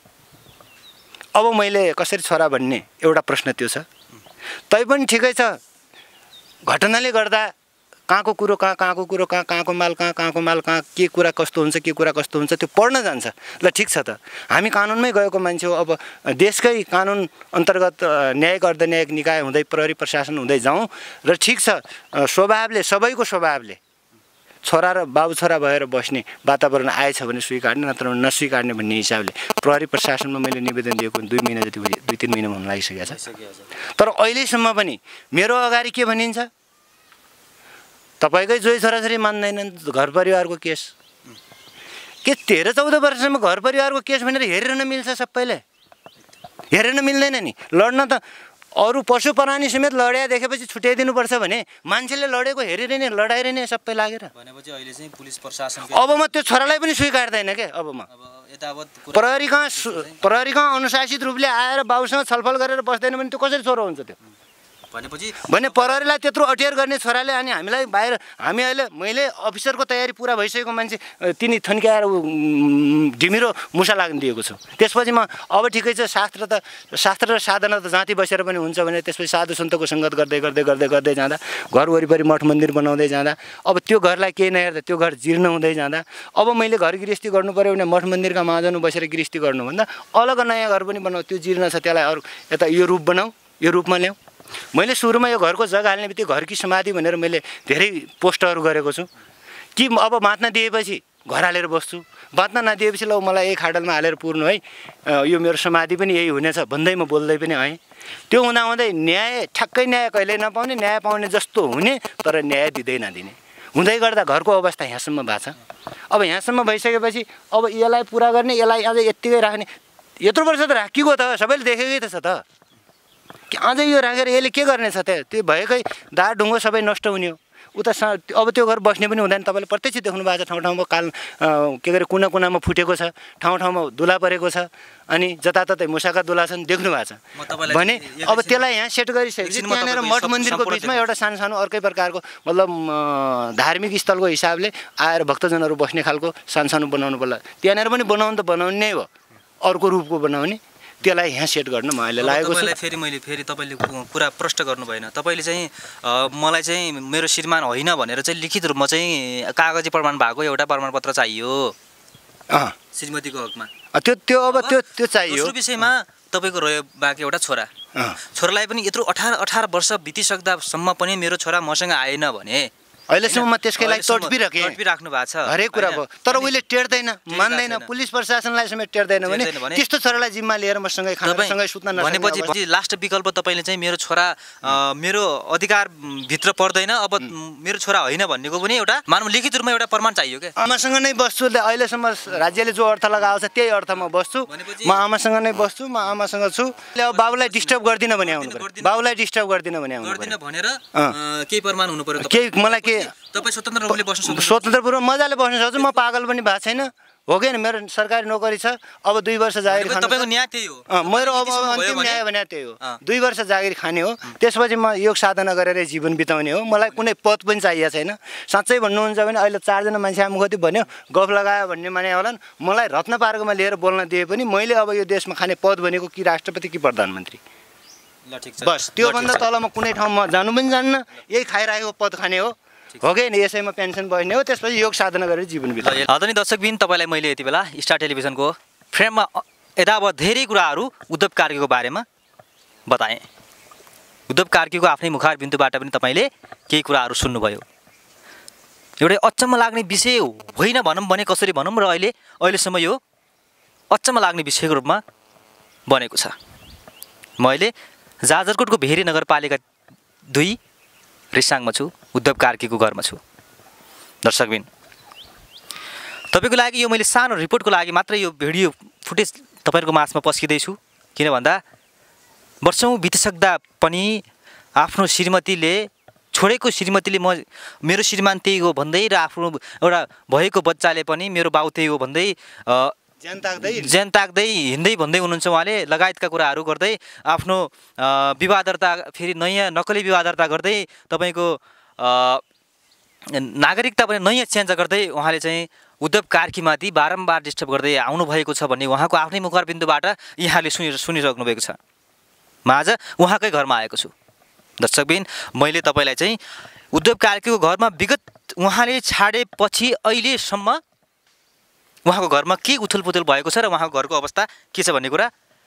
अब मैले कसरी छोरा भन्ने एउटा प्रश्न त्यो छ। तैपनि ठिकै छ, घटनाले गर्दा कहाँको कुरो कहाँ, कहाँको कुरो कहाँ, कहाँको माल कहाँ, कहाँको माल कहाँ, के कुरा कस्तो हुन्छ, के कुरा कस्तो हुन्छ त्यो पढ्न जान्छ। ल ठिक छ त, हामी कानुनमै गएको मान्छे हो, अब देशकै कानुन अन्तर्गत न्यायिक अर्धन्यायिक निकाय हुँदै प्रहरी प्रशासन हुँदै जाउँ र ठिक छ, स्वभावले सबैको स्वभावले छोरा र बाबु छोरा भएर बस्ने वातावरण आएछ भने स्वीकार्ने, नत्र नस्वीकार्ने भन्ने हिसाबले प्रहरी प्रशासनमा मैले निवेदन दिएको दुई महिना जति दुई तिन महिना हुन लागिसकेको छ। तर अहिलेसम्म पनि मेरो अगाडि के भनिन्छ, तपाईँकै जोइ छोराछोरी मान्दैनन्, घर परिवारको केस। के तेह्र चौध वर्षसम्म घर परिवारको केस भनेर हेरेर नमिल्छ? सबैले हेरेर मिल्दैन नि। लड्न त अरू पशु प्राणी समेत लड्या देखेपछि छुट्याइदिनुपर्छ भने मान्छेले लडेको हेरेर नै लडाएर नै सबै लागेर भनेपछि अहिले चाहिँ पुलिस प्रशासन अब म त्यो छोरालाई पनि स्वीकार्दैन के। अब म प्रहरी कहाँ प्रहरी कहाँ अनुशासित रूपले आएर बाबुसँग छलफल गरेर बस्दैन भने त्यो कसरी छोरो हुन्छ? त्यो भनेपछि भने प्रहरीलाई त्यत्रो अटेर गर्ने छोराले अनि हामीलाई बाहिर, हामी अहिले मैले अफिसरको तयारी पुरा भइसकेको मान्छे तिनी थन्क्याएर ढिमिरो मुसा लाग्न दिएको छु। त्यसपछि म अब ठिकै छ, शास्त्र त शास्त्र र साधना त जाति बसेर पनि हुन्छ भने त्यसपछि साधु सन्तको सङ्गत गर्दै गर्दै गर्दै गर्दै जाँदा घर वरिपरि मठ मन्दिर बनाउँदै जाँदा अब त्यो घरलाई केही नहेर्दा त्यो घर जीर्ण हुँदै जाँदा अब मैले घर गृहस्थी गर्नु पऱ्यो भने मठ मन्दिरका माझनु बसेर गृहस्थी गर्नुभन्दा अलग नयाँ घर पनि बनाऊ, त्यो जीर्ण छ त्यसलाई अरू यता यो रूप बनाऊ, यो रूपमा ल्याऊ। मैले सुरुमा यो घरको जग्गा हाल्ने बित्तिकै घर कि समाधि भनेर मैले धेरै पोस्टहरू गरेको छु कि अब बाँच्न दिएपछि घर हालेर बस्छु, बाँच्न नदिएपछि ल मलाई एक खाडलमा हालेर पुर्नु है, यो मेरो समाधि पनि यही हुनेछ भन्दै म बोल्दै पनि आएँ। त्यो हुँदाहुँदै न्याय ठ्याक्कै न्याय कहिल्यै नपाउने, न्याय पाउने जस्तो हुने तर न्याय दिँदै नदिने हुँदै गर्दा घरको अवस्था यहाँसम्म भएको छ। अब यहाँसम्म भइसकेपछि अब यसलाई पुरा गर्ने, यसलाई अझै यत्तिकै राख्ने, यत्रो वर्ष त राखिएको त सबैले देखेकै त छ त, अझै यो राखेर यसले के गर्ने छ त? त्यो भएकै दार ढुङ्गो सबै नष्ट हुने हो। उता अब त्यो घर बस्ने पनि हुँदैन। तपाईँले प्रत्यक्ष देख्नु भएको छ, ठाउँ ठाउँमा काल के अरे कुना कुनामा फुटेको छ, ठाउँ ठाउँमा दुला परेको छ, अनि जताततै मुसाका दुला छन् देख्नु भएको छ भने अब त्यसलाई यहाँ सेट गरिसकेपछि त्यहाँनिर मठ मन्दिरको बिचमा एउटा सानो सानो अर्कै प्रकारको मतलब धार्मिक स्थलको हिसाबले आएर भक्तजनहरू बस्ने खालको सानो सानो बनाउनु पर्ला। त्यहाँनिर पनि बनाउनु त बनाउने नै हो, अर्को रूपको बनाउने, त्यसलाई यहाँ सेट गर्न म अहिले लागेको छु। फेरि मैले फेरि तपाईँले कुरा प्रश्न गर्नु भएन। तपाईँले चाहिँ मलाई चाहिँ मेरो श्रीमान होइन भनेर चाहिँ लिखित रूपमा चाहिँ कागजी प्रमाण भएको एउटा प्रमाणपत्र चाहियो श्रीमतीको हकमा। त्यो त्यो अब त्यो त्यो चाहियो। दोस्रो विषयमा तपाईँको रह्यो बाँकी एउटा छोरा, छोरालाई पनि यत्रो अठार अठार वर्ष बितिसक्दासम्म पनि मेरो छोरा मसँग आएन भने अहिलेसम्म म त्यसकै लागि तडपिराखेँ, तडपिराख्नु भएको छ। हरेक कुरा भयो तर उहिले टेर्दैन, मान्दैन, पुलिस प्रशासनलाई समेत टेर्दैन भने त्यस्तो छोरालाई जिम्मा लिएर मसँगै खाना सँगै सुत्न नसक्ने भनेपछि लास्ट विकल्प तपाईँले चाहिँ मेरो छोरा मेरो अधिकारभित्र पर्दैन, अब मेरो छोरा होइन भन्नेको पनि एउटा मानव लिखित रूपमा एउटा प्रमाण चाहियो क्या। आमासँग नै बस्छु, अहिलेसम्म राज्यले जो अर्थ लगाएको छ त्यही अर्थमा बस्छु, म आमासँग नै बस्छु, म आमासँग छु। अब बाबुलाई डिस्टर्ब गर्दिनँ भने आउनु पर्यो, बाबुलाई डिस्टर्ब गर्दिनँ भने आउनु पर्यो भनेर केही प्रमाण हुनु पर्यो। केही मलाई के तपाईँ स्वतन्त्र रूपले बस्न सक्नुहुन्छ? स्वतन्त्रपूर्वक मजाले बस्न सक्छु, म पागल पनि भएको छैन, हो कि मेरो सरकारी नोकरी छ, अब दुई वर्ष जागिर खानु। तपाईको न्याय त्यही हो। मेरो अब अन्तिम न्याय भने त्यही हो, दुई वर्ष जागिर खाने हो, त्यसपछि म योग साधना गरेर जीवन बिताउने हो। मलाई कुनै पद पनि चाहिएको छैन। साँच्चै भन्नुहुन्छ भने अहिले चारजना मान्छे आमुखति भन्यो गफ लगायो भन्ने माने होला। मलाई रत्न पार्कमा लिएर बोल्न दिए पनि मैले अब यो देशमा खाने पद भनेको कि राष्ट्रपति कि प्रधानमन्त्री, बस त्योभन्दा तल म कुनै ठाउँमा जानु पनि जान्न। यही खाइरहेको पद खाने हो हो कि यसैमा पेन्सन बस्ने हो, त्यसपछि योग साधना गरेर जीवन बिताउने। आदरणीय दर्शकबिन, तपाईँलाई मैले यति बेला स्टार टेलिभिजनको फ्रेममा यथावत धेरै कुराहरू उद्धव कार्कीको बारेमा बताएँ। उद्धव कार्कीको आफ्नै मुखार बिन्दुबाट पनि तपाईँले केही कुराहरू सुन्नुभयो। एउटै अचम्म लाग्ने विषय होइन भनौँ भने कसरी भनौँ, र अहिले अहिलेसम्म यो अचम्म लाग्ने विषयको रूपमा बनेको छ। म अहिले जाजरकोटको भेरी नगरपालिका दुई रिसाङमा छु, उद्धव कार्कीको घरमा छु। दर्शकबिन, तपाईँको लागि यो मैले सानो रिपोर्टको लागि मात्रै यो भिडियो फुटेज तपाईँहरूको माझमा पस्किँदैछु। किन भन्दा वर्षौँ बितिसक्दा पनि आफ्नो श्रीमतीले छोडेको श्रीमतीले म मेरो श्रीमान त्यही हो भन्दै र आफ्नो एउटा भएको बच्चाले पनि मेरो बाउ त्यही हो भन्दै ज्यान ताक्दै ज्यान ताक्दै हिँड्दै भन्दै हुनुहुन्छ। उहाँले लगायतका कुराहरू गर्दै आफ्नो विवाह दर्ता फेरि नयाँ नक्कली विवाह दर्ता गर्दै तपाईँको नागरिकता पनि नयाँ चेन्ज गर्दै उहाँले चाहिँ उद्धव कार्कीमाथि बारम्बार डिस्टर्ब गर्दै आउनुभएको छ भन्ने उहाँको आफ्नै मुखरबिन्दुबाट यहाँले सुनि सुनिसक्नु भएको छ। म आज उहाँकै घरमा आएको छु। दर्शकबिन, मैले तपाईँलाई चाहिँ उद्धव कार्कीको घरमा विगत उहाँले छाडेपछि अहिलेसम्म उहाँको घरमा के उथलपुथल भएको छ र उहाँको घरको अवस्था के छ भन्ने कुरा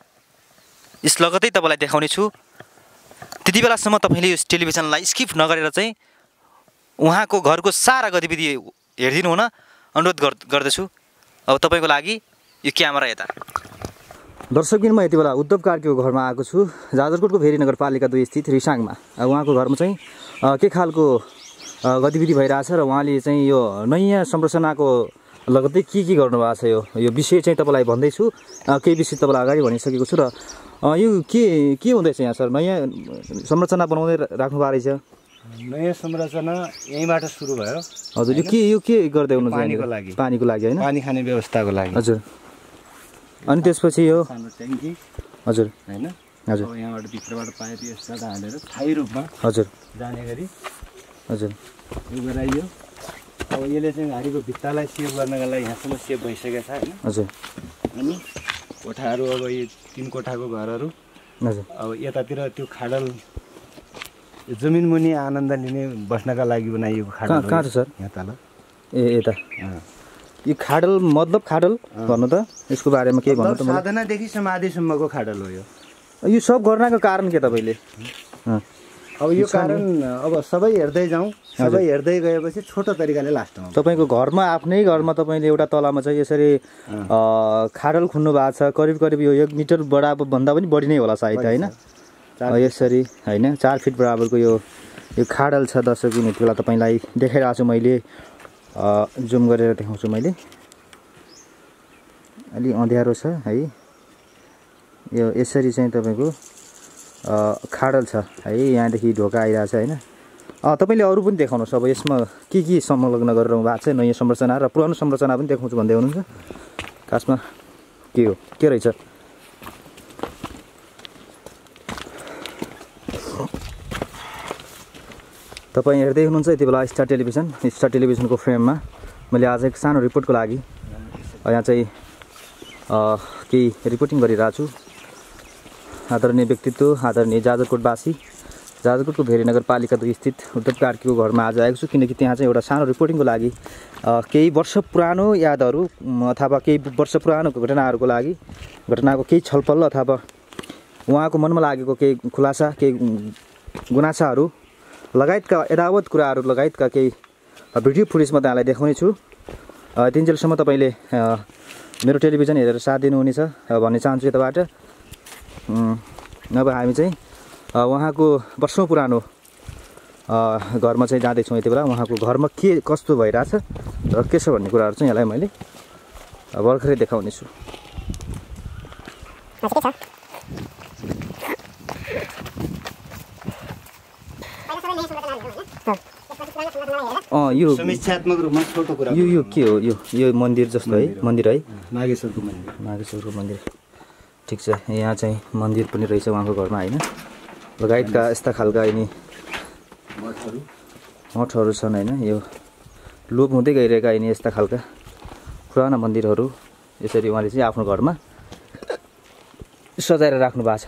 यस लगतै तपाईँलाई देखाउने छु। त्यति बेलासम्म तपाईँले यो टेलिभिजनलाई स्किप नगरेर चाहिँ उहाँको घरको सारा गतिविधि हेरिदिनु हुन अनुरोध गर्दछु। अब तपाईँको लागि यो क्यामेरा यता। दर्शकबिन, म यति बेला उद्धव कार्कीको घरमा आएको छु, जाजरकोटको भेरी नगरपालिका दुई स्थित रिसाङमा। उहाँको घरमा चाहिँ के खालको गतिविधि भइरहेछ र उहाँले चाहिँ यो नयाँ संरचनाको लगत्तै के के गर्नुभएको छ, यो यो विषय चाहिँ तपाईँलाई भन्दैछु। केही विषय तपाईँलाई अगाडि भनिसकेको छु। र यो के के हुँदैछ यहाँ सर? नयाँ संरचना बनाउँदै राख्नु भएको रहेछ। नयाँ संरचना यहीँबाट सुरु भयो। हजुर, यो के यो के गर्दै हुनुहुन्छ? पानीको लागि पानीको लागि होइन, पानी खाने व्यवस्थाको लागि। हजुर, अनि त्यसपछि यो सानो ट्याङ्की, हजुर होइन, हजुर, यहाँबाट भित्रबाट पाइप यसबाट हालेर स्थायी रूपमा हजुर जाने गरी हजुर यो गराइयो। अब यसले चाहिँ घारीको भित्तालाई सेभ गर्नका लागि यहाँसम्म सेभ भइसकेको छ होइन। हजुर, अनि कोठाहरू अब यो तिन कोठाको घरहरू, हजुर, अब यतातिर त्यो खाडल जमिन मुनि आनन्द लिने बस्नका लागि बनाइएको खाडल। कहाँ छ सर? यहाँ तल। ए यता यो खाडल मतलब खाडल भन्नु त, यसको बारेमा केही भन्नु त? साधनादेखि समाधिसम्मको खाडल हो यो। यो सब गर्नको कारण के तपाईँले? अब यो कारण अब सबै हेर्दै जाउँ, सबै हेर्दै गएपछि छोटो तरिकाले लास्टमा तपाईँको घरमा आफ्नै घरमा तपाईँले एउटा तलामा चाहिँ यसरी खाडल खुन्नु भएको छ। करिब करिब यो एक मिटर बराबर भन्दा पनि बढी नै होला सायद होइन, यसरी होइन, चार फिट बराबरको यो यो खाडल छ। दर्शकबिन, यति बेला तपाईँलाई देखाइरहेको छु मैले, जुम गरेर देखाउँछु मैले। अलि अँध्यारो छ है, यो यसरी चाहिँ तपाईँको खाडल छ है, यहाँदेखि ढोका आइरहेछ होइन। तपाईँले अरू पनि देखाउनुहोस्, अब यसमा के के संलग्न गरेर भएको छ, नयाँ संरचना र पुरानो संरचना पनि देखाउँछु भन्दै हुनुहुन्छ। खासमा के हो, के रहेछ? तपाईँ हेर्दै हुनुहुन्छ यति बेला स्टार टेलिभिजन। स्टार टेलिभिजनको फ्रेममा मैले आज एक सानो रिपोर्टको लागि यहाँ चाहिँ केही रिपोर्टिङ गरिरहेको छु। आदरणीय व्यक्तित्व, आदरणीय जाजरकोटवासी, जाजरकोटको भेरी नगरपालिका दुई स्थित उद्धव कार्कीको घरमा आज आएको छु, किनकि त्यहाँ चाहिँ एउटा सानो रिपोर्टिङको लागि केही वर्ष पुरानो यादहरू अथवा केही वर्ष पुरानो घटनाहरूको लागि घटनाको केही छलफल अथवा उहाँको मनमा लागेको केही खुलासा, केही गुनासाहरू लगायतका यथावत कुराहरू लगायतका केही भिडियो फुटेज म त्यहाँलाई देखाउने छु। तिनजेलसम्म तपाईँले मेरो टेलिभिजन हेरेर साथ दिनुहुनेछ भन्ने चाहन्छु यताबाट। अब हामी चाहिँ उहाँको वर्षौँ पुरानो घरमा चाहिँ जाँदैछौँ। यति बेला उहाँको घरमा के कस्तो भइरहेछ र के छ भन्ने कुराहरू चाहिँ यसलाई मैले भर्खरै देखाउने छु। Huh. अँ यो समीक्षात्मक रूपमा छोटो कुरा यो यो के हो यो यो मन्दिर जस्तो है मन्दिर है नागेश्वरको मन्दिर नागेश्वरको मन्दिर ठिक छ यहाँ चाहिँ मन्दिर पनि रहेछ उहाँको घरमा होइन लगायतका यस्ता खालका यिनी मठहरू मठहरू छन् होइन यो लोप हुँदै गइरहेका यिनी यस्ता खालका पुराना मन्दिरहरू यसरी उहाँले चाहिँ आफ्नो घरमा सजाएर राख्नु भएको छ।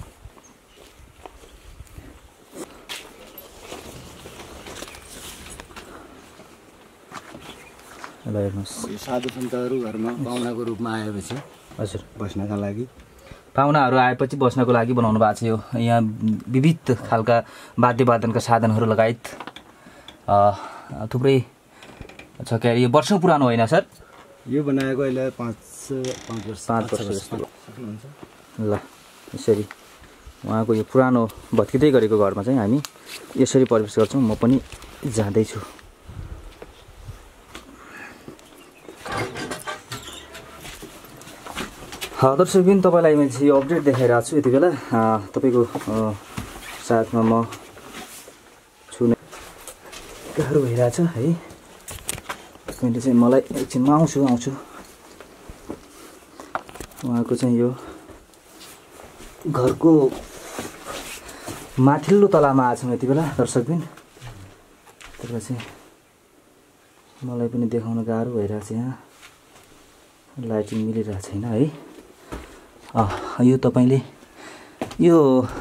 ल हेर्नुहोस् यो साधु सन्तहरू घरमा पाहुनाको रूपमा आएपछि हजुर बस्नका लागि पाहुनाहरू आएपछि बस्नको लागि बनाउनु भएको छ यो यहाँ विविध खालका वाद्यवादनका साधनहरू लगायत थुप्रै छ क्या यो वर्षौँ पुरानो होइन सर यो बनाएको अहिले पाँच पाँच वर्ष पाँच वर्ष जस्तो ल यसरी उहाँको यो पुरानो भत्किँदै गरेको घरमा चाहिँ हामी यसरी प्रवेश गर्छौँ म पनि जाँदैछु। दर्शकबिन तपाईँलाई मैले चाहिँ यो अपडेट देखाइरहेको छु यति बेला तपाईँको साथमा म छु गाह्रो भइरहेछ है मैले चाहिँ मलाई एकछिनमा आउँछु आउँछु उहाँको चाहिँ यो घरको माथिल्लो तलामा आएछौँ यति बेला दर्शकबिन तर चाहिँ मलाई पनि देखाउन गाह्रो भइरहेछ यहाँ लाइटिङ मिलिरहेको छैन है यो तपाईँले यो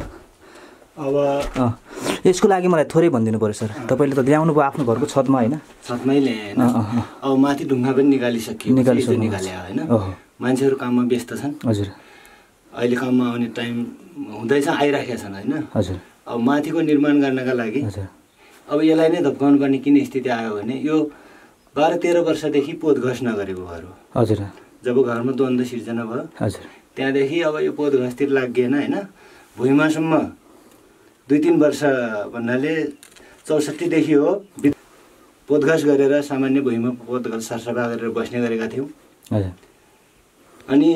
अब यसको लागि मलाई थोरै भनिदिनु पऱ्यो सर तपाईँले त ल्याउनु भयो आफ्नो घरको छतमा होइन छतमै ल्याएन अब माथि ढुङ्गा पनि निकालिसक्यो निकालिसक्यो निकाले होइन मान्छेहरू काममा व्यस्त छन् हजुर अहिले काममा आउने टाइम हुँदैछ आइराखेका छन् होइन हजुर अब माथिको निर्माण गर्नका लागि हजुर अब यसलाई नै धप्काउनु पर्ने किन स्थिति आयो भने यो बाह्र तेह्र वर्षदेखि पोतघस नगरेको घरहरू हजुर जब घरमा द्वन्द्व सिर्जना भयो हजुर त्यहाँदेखि अब यो पोतघसतिर लागिएन होइन भुइँमासम्म दुई तिन वर्ष भन्नाले चौसठीदेखि हो पोतघस गरेर सामान्य भुइँमा पोतघस सरसफा गरेर बस्ने गरेका थियौँ हजुर अनि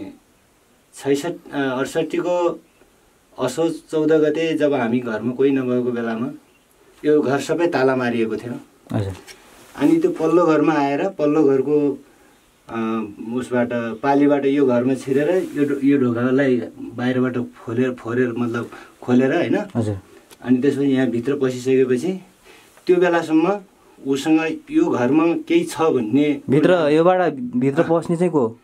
छैसठ अडसट्ठीको असोज चौध गते जब हामी घरमा कोही नभएको बेलामा यो घर सबै ताला मारिएको थियो हजुर अनि त्यो पल्लो घरमा आएर पल्लो घरको उसबाट पालीबाट यो घरमा छिरेर यो यो ढोकालाई बाहिरबाट फोलेर फोरेर मतलब खोलेर होइन हजुर अनि त्यसपछि यहाँ भित्र पसिसकेपछि त्यो बेलासम्म उसँग यो घरमा केही छ भन्ने भित्र योबाट भित्र पस्ने चाहिँ को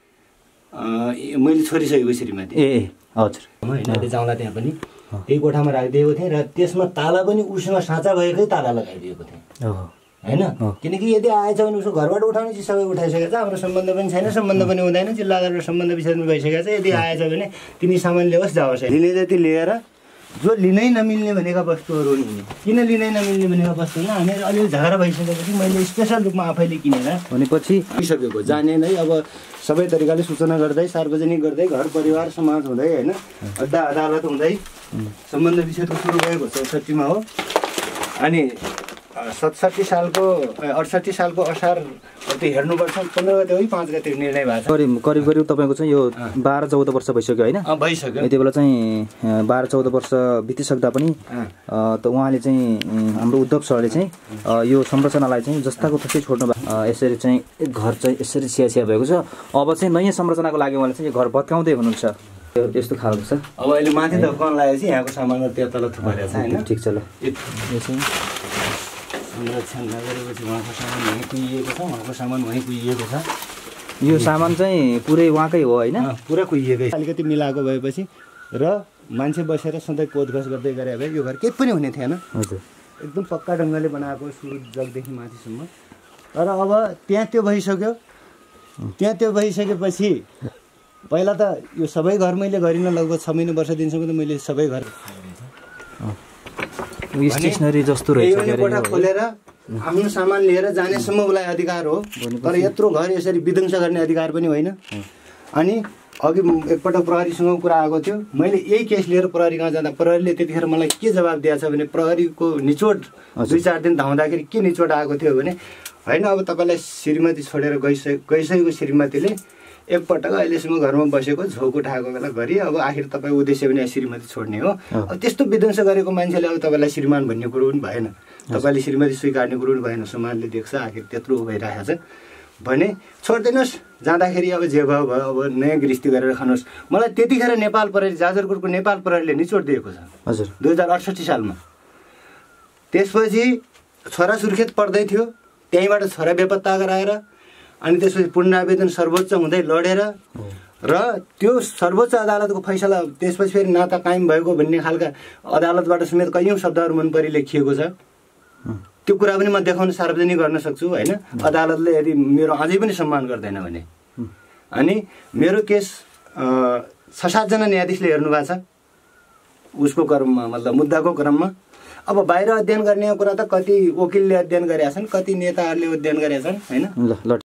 मैले छोडिसकेको श्रीमती ए ए हजुर होइन जाउँला त्यहाँ पनि त्यही कोठामा राखिदिएको थिएँ र त्यसमा ताला पनि उसँग साँचा भएकै ताला लगाइदिएको थिएँ होइन किनकि यदि आएछ भने उसको घरबाट उठाउने चिज सबै उठाइसकेको छ हाम्रो सम्बन्ध पनि छैन सम्बन्ध पनि हुँदैन जिल्ला आधारबाट सम्बन्ध विच्छेदन भइसकेको छ यदि आएछ भने तिमी सामान ल्याओस् जाओस् लिने जति लिएर जो लिनै नमिल्ने भनेका वस्तुहरू हुन् किन लिनै नमिल्ने भनेका वस्तु होइन हामीहरू अलिअलि झगडा भइसकेपछि मैले स्पेसल रूपमा आफैले किनेर भनेपछि आइसकेको जाने नै अब सबै तरिकाले सूचना गर्दै सार्वजनिक गर्दै घर परिवार समाज हुँदै होइन अड्डा अदालत हुँदै सम्बन्ध विच्छेदको सुरु भएको चौसठीमा हो अनि सतसट्ठी सालको अडसट्ठी सालको असार त्यो हेर्नुपर्छ पन्ध्र गते हो पाँच गते निर्णय भएको छ करिब करिब करिब तपाईँको चाहिँ यो बाह्र चौध वर्ष भइसक्यो होइन भइसक्यो यति बेला चाहिँ बाह्र चौध वर्ष बितिसक्दा पनि त उहाँले चाहिँ हाम्रो उद्धव सरले चाहिँ यो संरचनालाई चाहिँ जस्ताको तस्तै छोड्नु भयो यसरी चाहिँ घर चाहिँ यसरी सिया भएको छ अब चाहिँ नयाँ संरचनाको लागि उहाँले चाहिँ यो घर भत्काउँदै हुनुहुन्छ यस्तो खालको छ अब अहिले माथि धप्काउन लागेपछि यहाँको सामानहरू त्यो तल थुपारेको छ होइन ठिक छ ल यो चाहिँ संरक्षण नगरेपछि उहाँको सामान वहीँ कुहिएको छ उहाँको सामान वहीँ कुहिएको छ यो सामान चाहिँ पुरै उहाँकै हो होइन पुरा कुहिएकै अलिकति मिलाएको भएपछि र मान्छे बसेर सधैँ पोतघस गर्दै गरे भए यो घर केही पनि हुने थिएन हजुर एकदम पक्का ढङ्गले बनाएको सुरु जगदेखि माथिसम्म तर अब त्यहाँ त्यो भइसक्यो त्यहाँ त्यो भइसकेपछि पहिला त यो सबै घर मैले गरिनँ लगभग छ महिना वर्ष दिनसम्म त मैले सबै घर स्टेसनरी जस्तो रहेछ कोठा खोलेर आफ्नो सामान लिएर जानेसम्म उसलाई अधिकार हो तर यत्रो घर यसरी विध्वंस गर्ने अधिकार पनि होइन अनि अघि एकपल्ट प्रहरीसँग कुरा आएको थियो मैले यही केस लिएर प्रहरी कहाँ जाँदा प्रहरीले त्यतिखेर मलाई के जवाब दिएछ भने प्रहरीको निचोड दुई चार दिन धाउँदाखेरि के निचोड आएको थियो भने होइन अब तपाईँलाई श्रीमती छोडेर गइसके गइसकेको श्रीमतीले एकपटक अहिलेसम्म घरमा बसेको झोक उठाएको बेला गरी अब आखिर तपाईँ उद्देश्य पनि श्रीमती छोड्ने हो। अब त्यस्तो विध्वंस गरेको मान्छेले अब तपाईँलाई श्रीमान भन्ने कुरो पनि भएन, तपाईँले श्रीमती स्वीकार्ने कुरो पनि भएन। समाजले देख्छ आखिर त्यत्रो भइरहेको छ भने छोडिदिनुहोस्, जाँदाखेरि अब जे भयो भयो, अब नयाँ गृहस्थी गरेर खानुहोस्। मलाई त्यतिखेर नेपाल प्रहरी जाजरकोटको नेपाल प्रहरीले निचोड दिएको छ हजुर दुई हजार अठसट्ठी सालमा। त्यसपछि छोरा सुर्खेत पढ्दै थियो, त्यहीँबाट छोरा बेपत्ता गराएर अनि त्यसपछि पुनरावेदन सर्वोच्च हुँदै लडेर र त्यो सर्वोच्च अदालतको फैसला त्यसपछि फेरि नाता कायम भएको भन्ने खालका अदालतबाट समेत कैयौँ शब्दहरू मन परि लेखिएको छ। त्यो कुरा पनि म देखाउन सार्वजनिक गर्न सक्छु होइन, अदालतले यदि मेरो अझै पनि सम्मान गर्दैन भने। अनि मेरो केस छ सातजना न्यायाधीशले हेर्नु भएको छ उसको क्रममा, मतलब मुद्दाको क्रममा। अब बाहिर अध्ययन गर्ने कुरा त कति वकिलले अध्ययन गरेका छन्, कति नेताहरूले अध्ययन गरेका छन् होइन।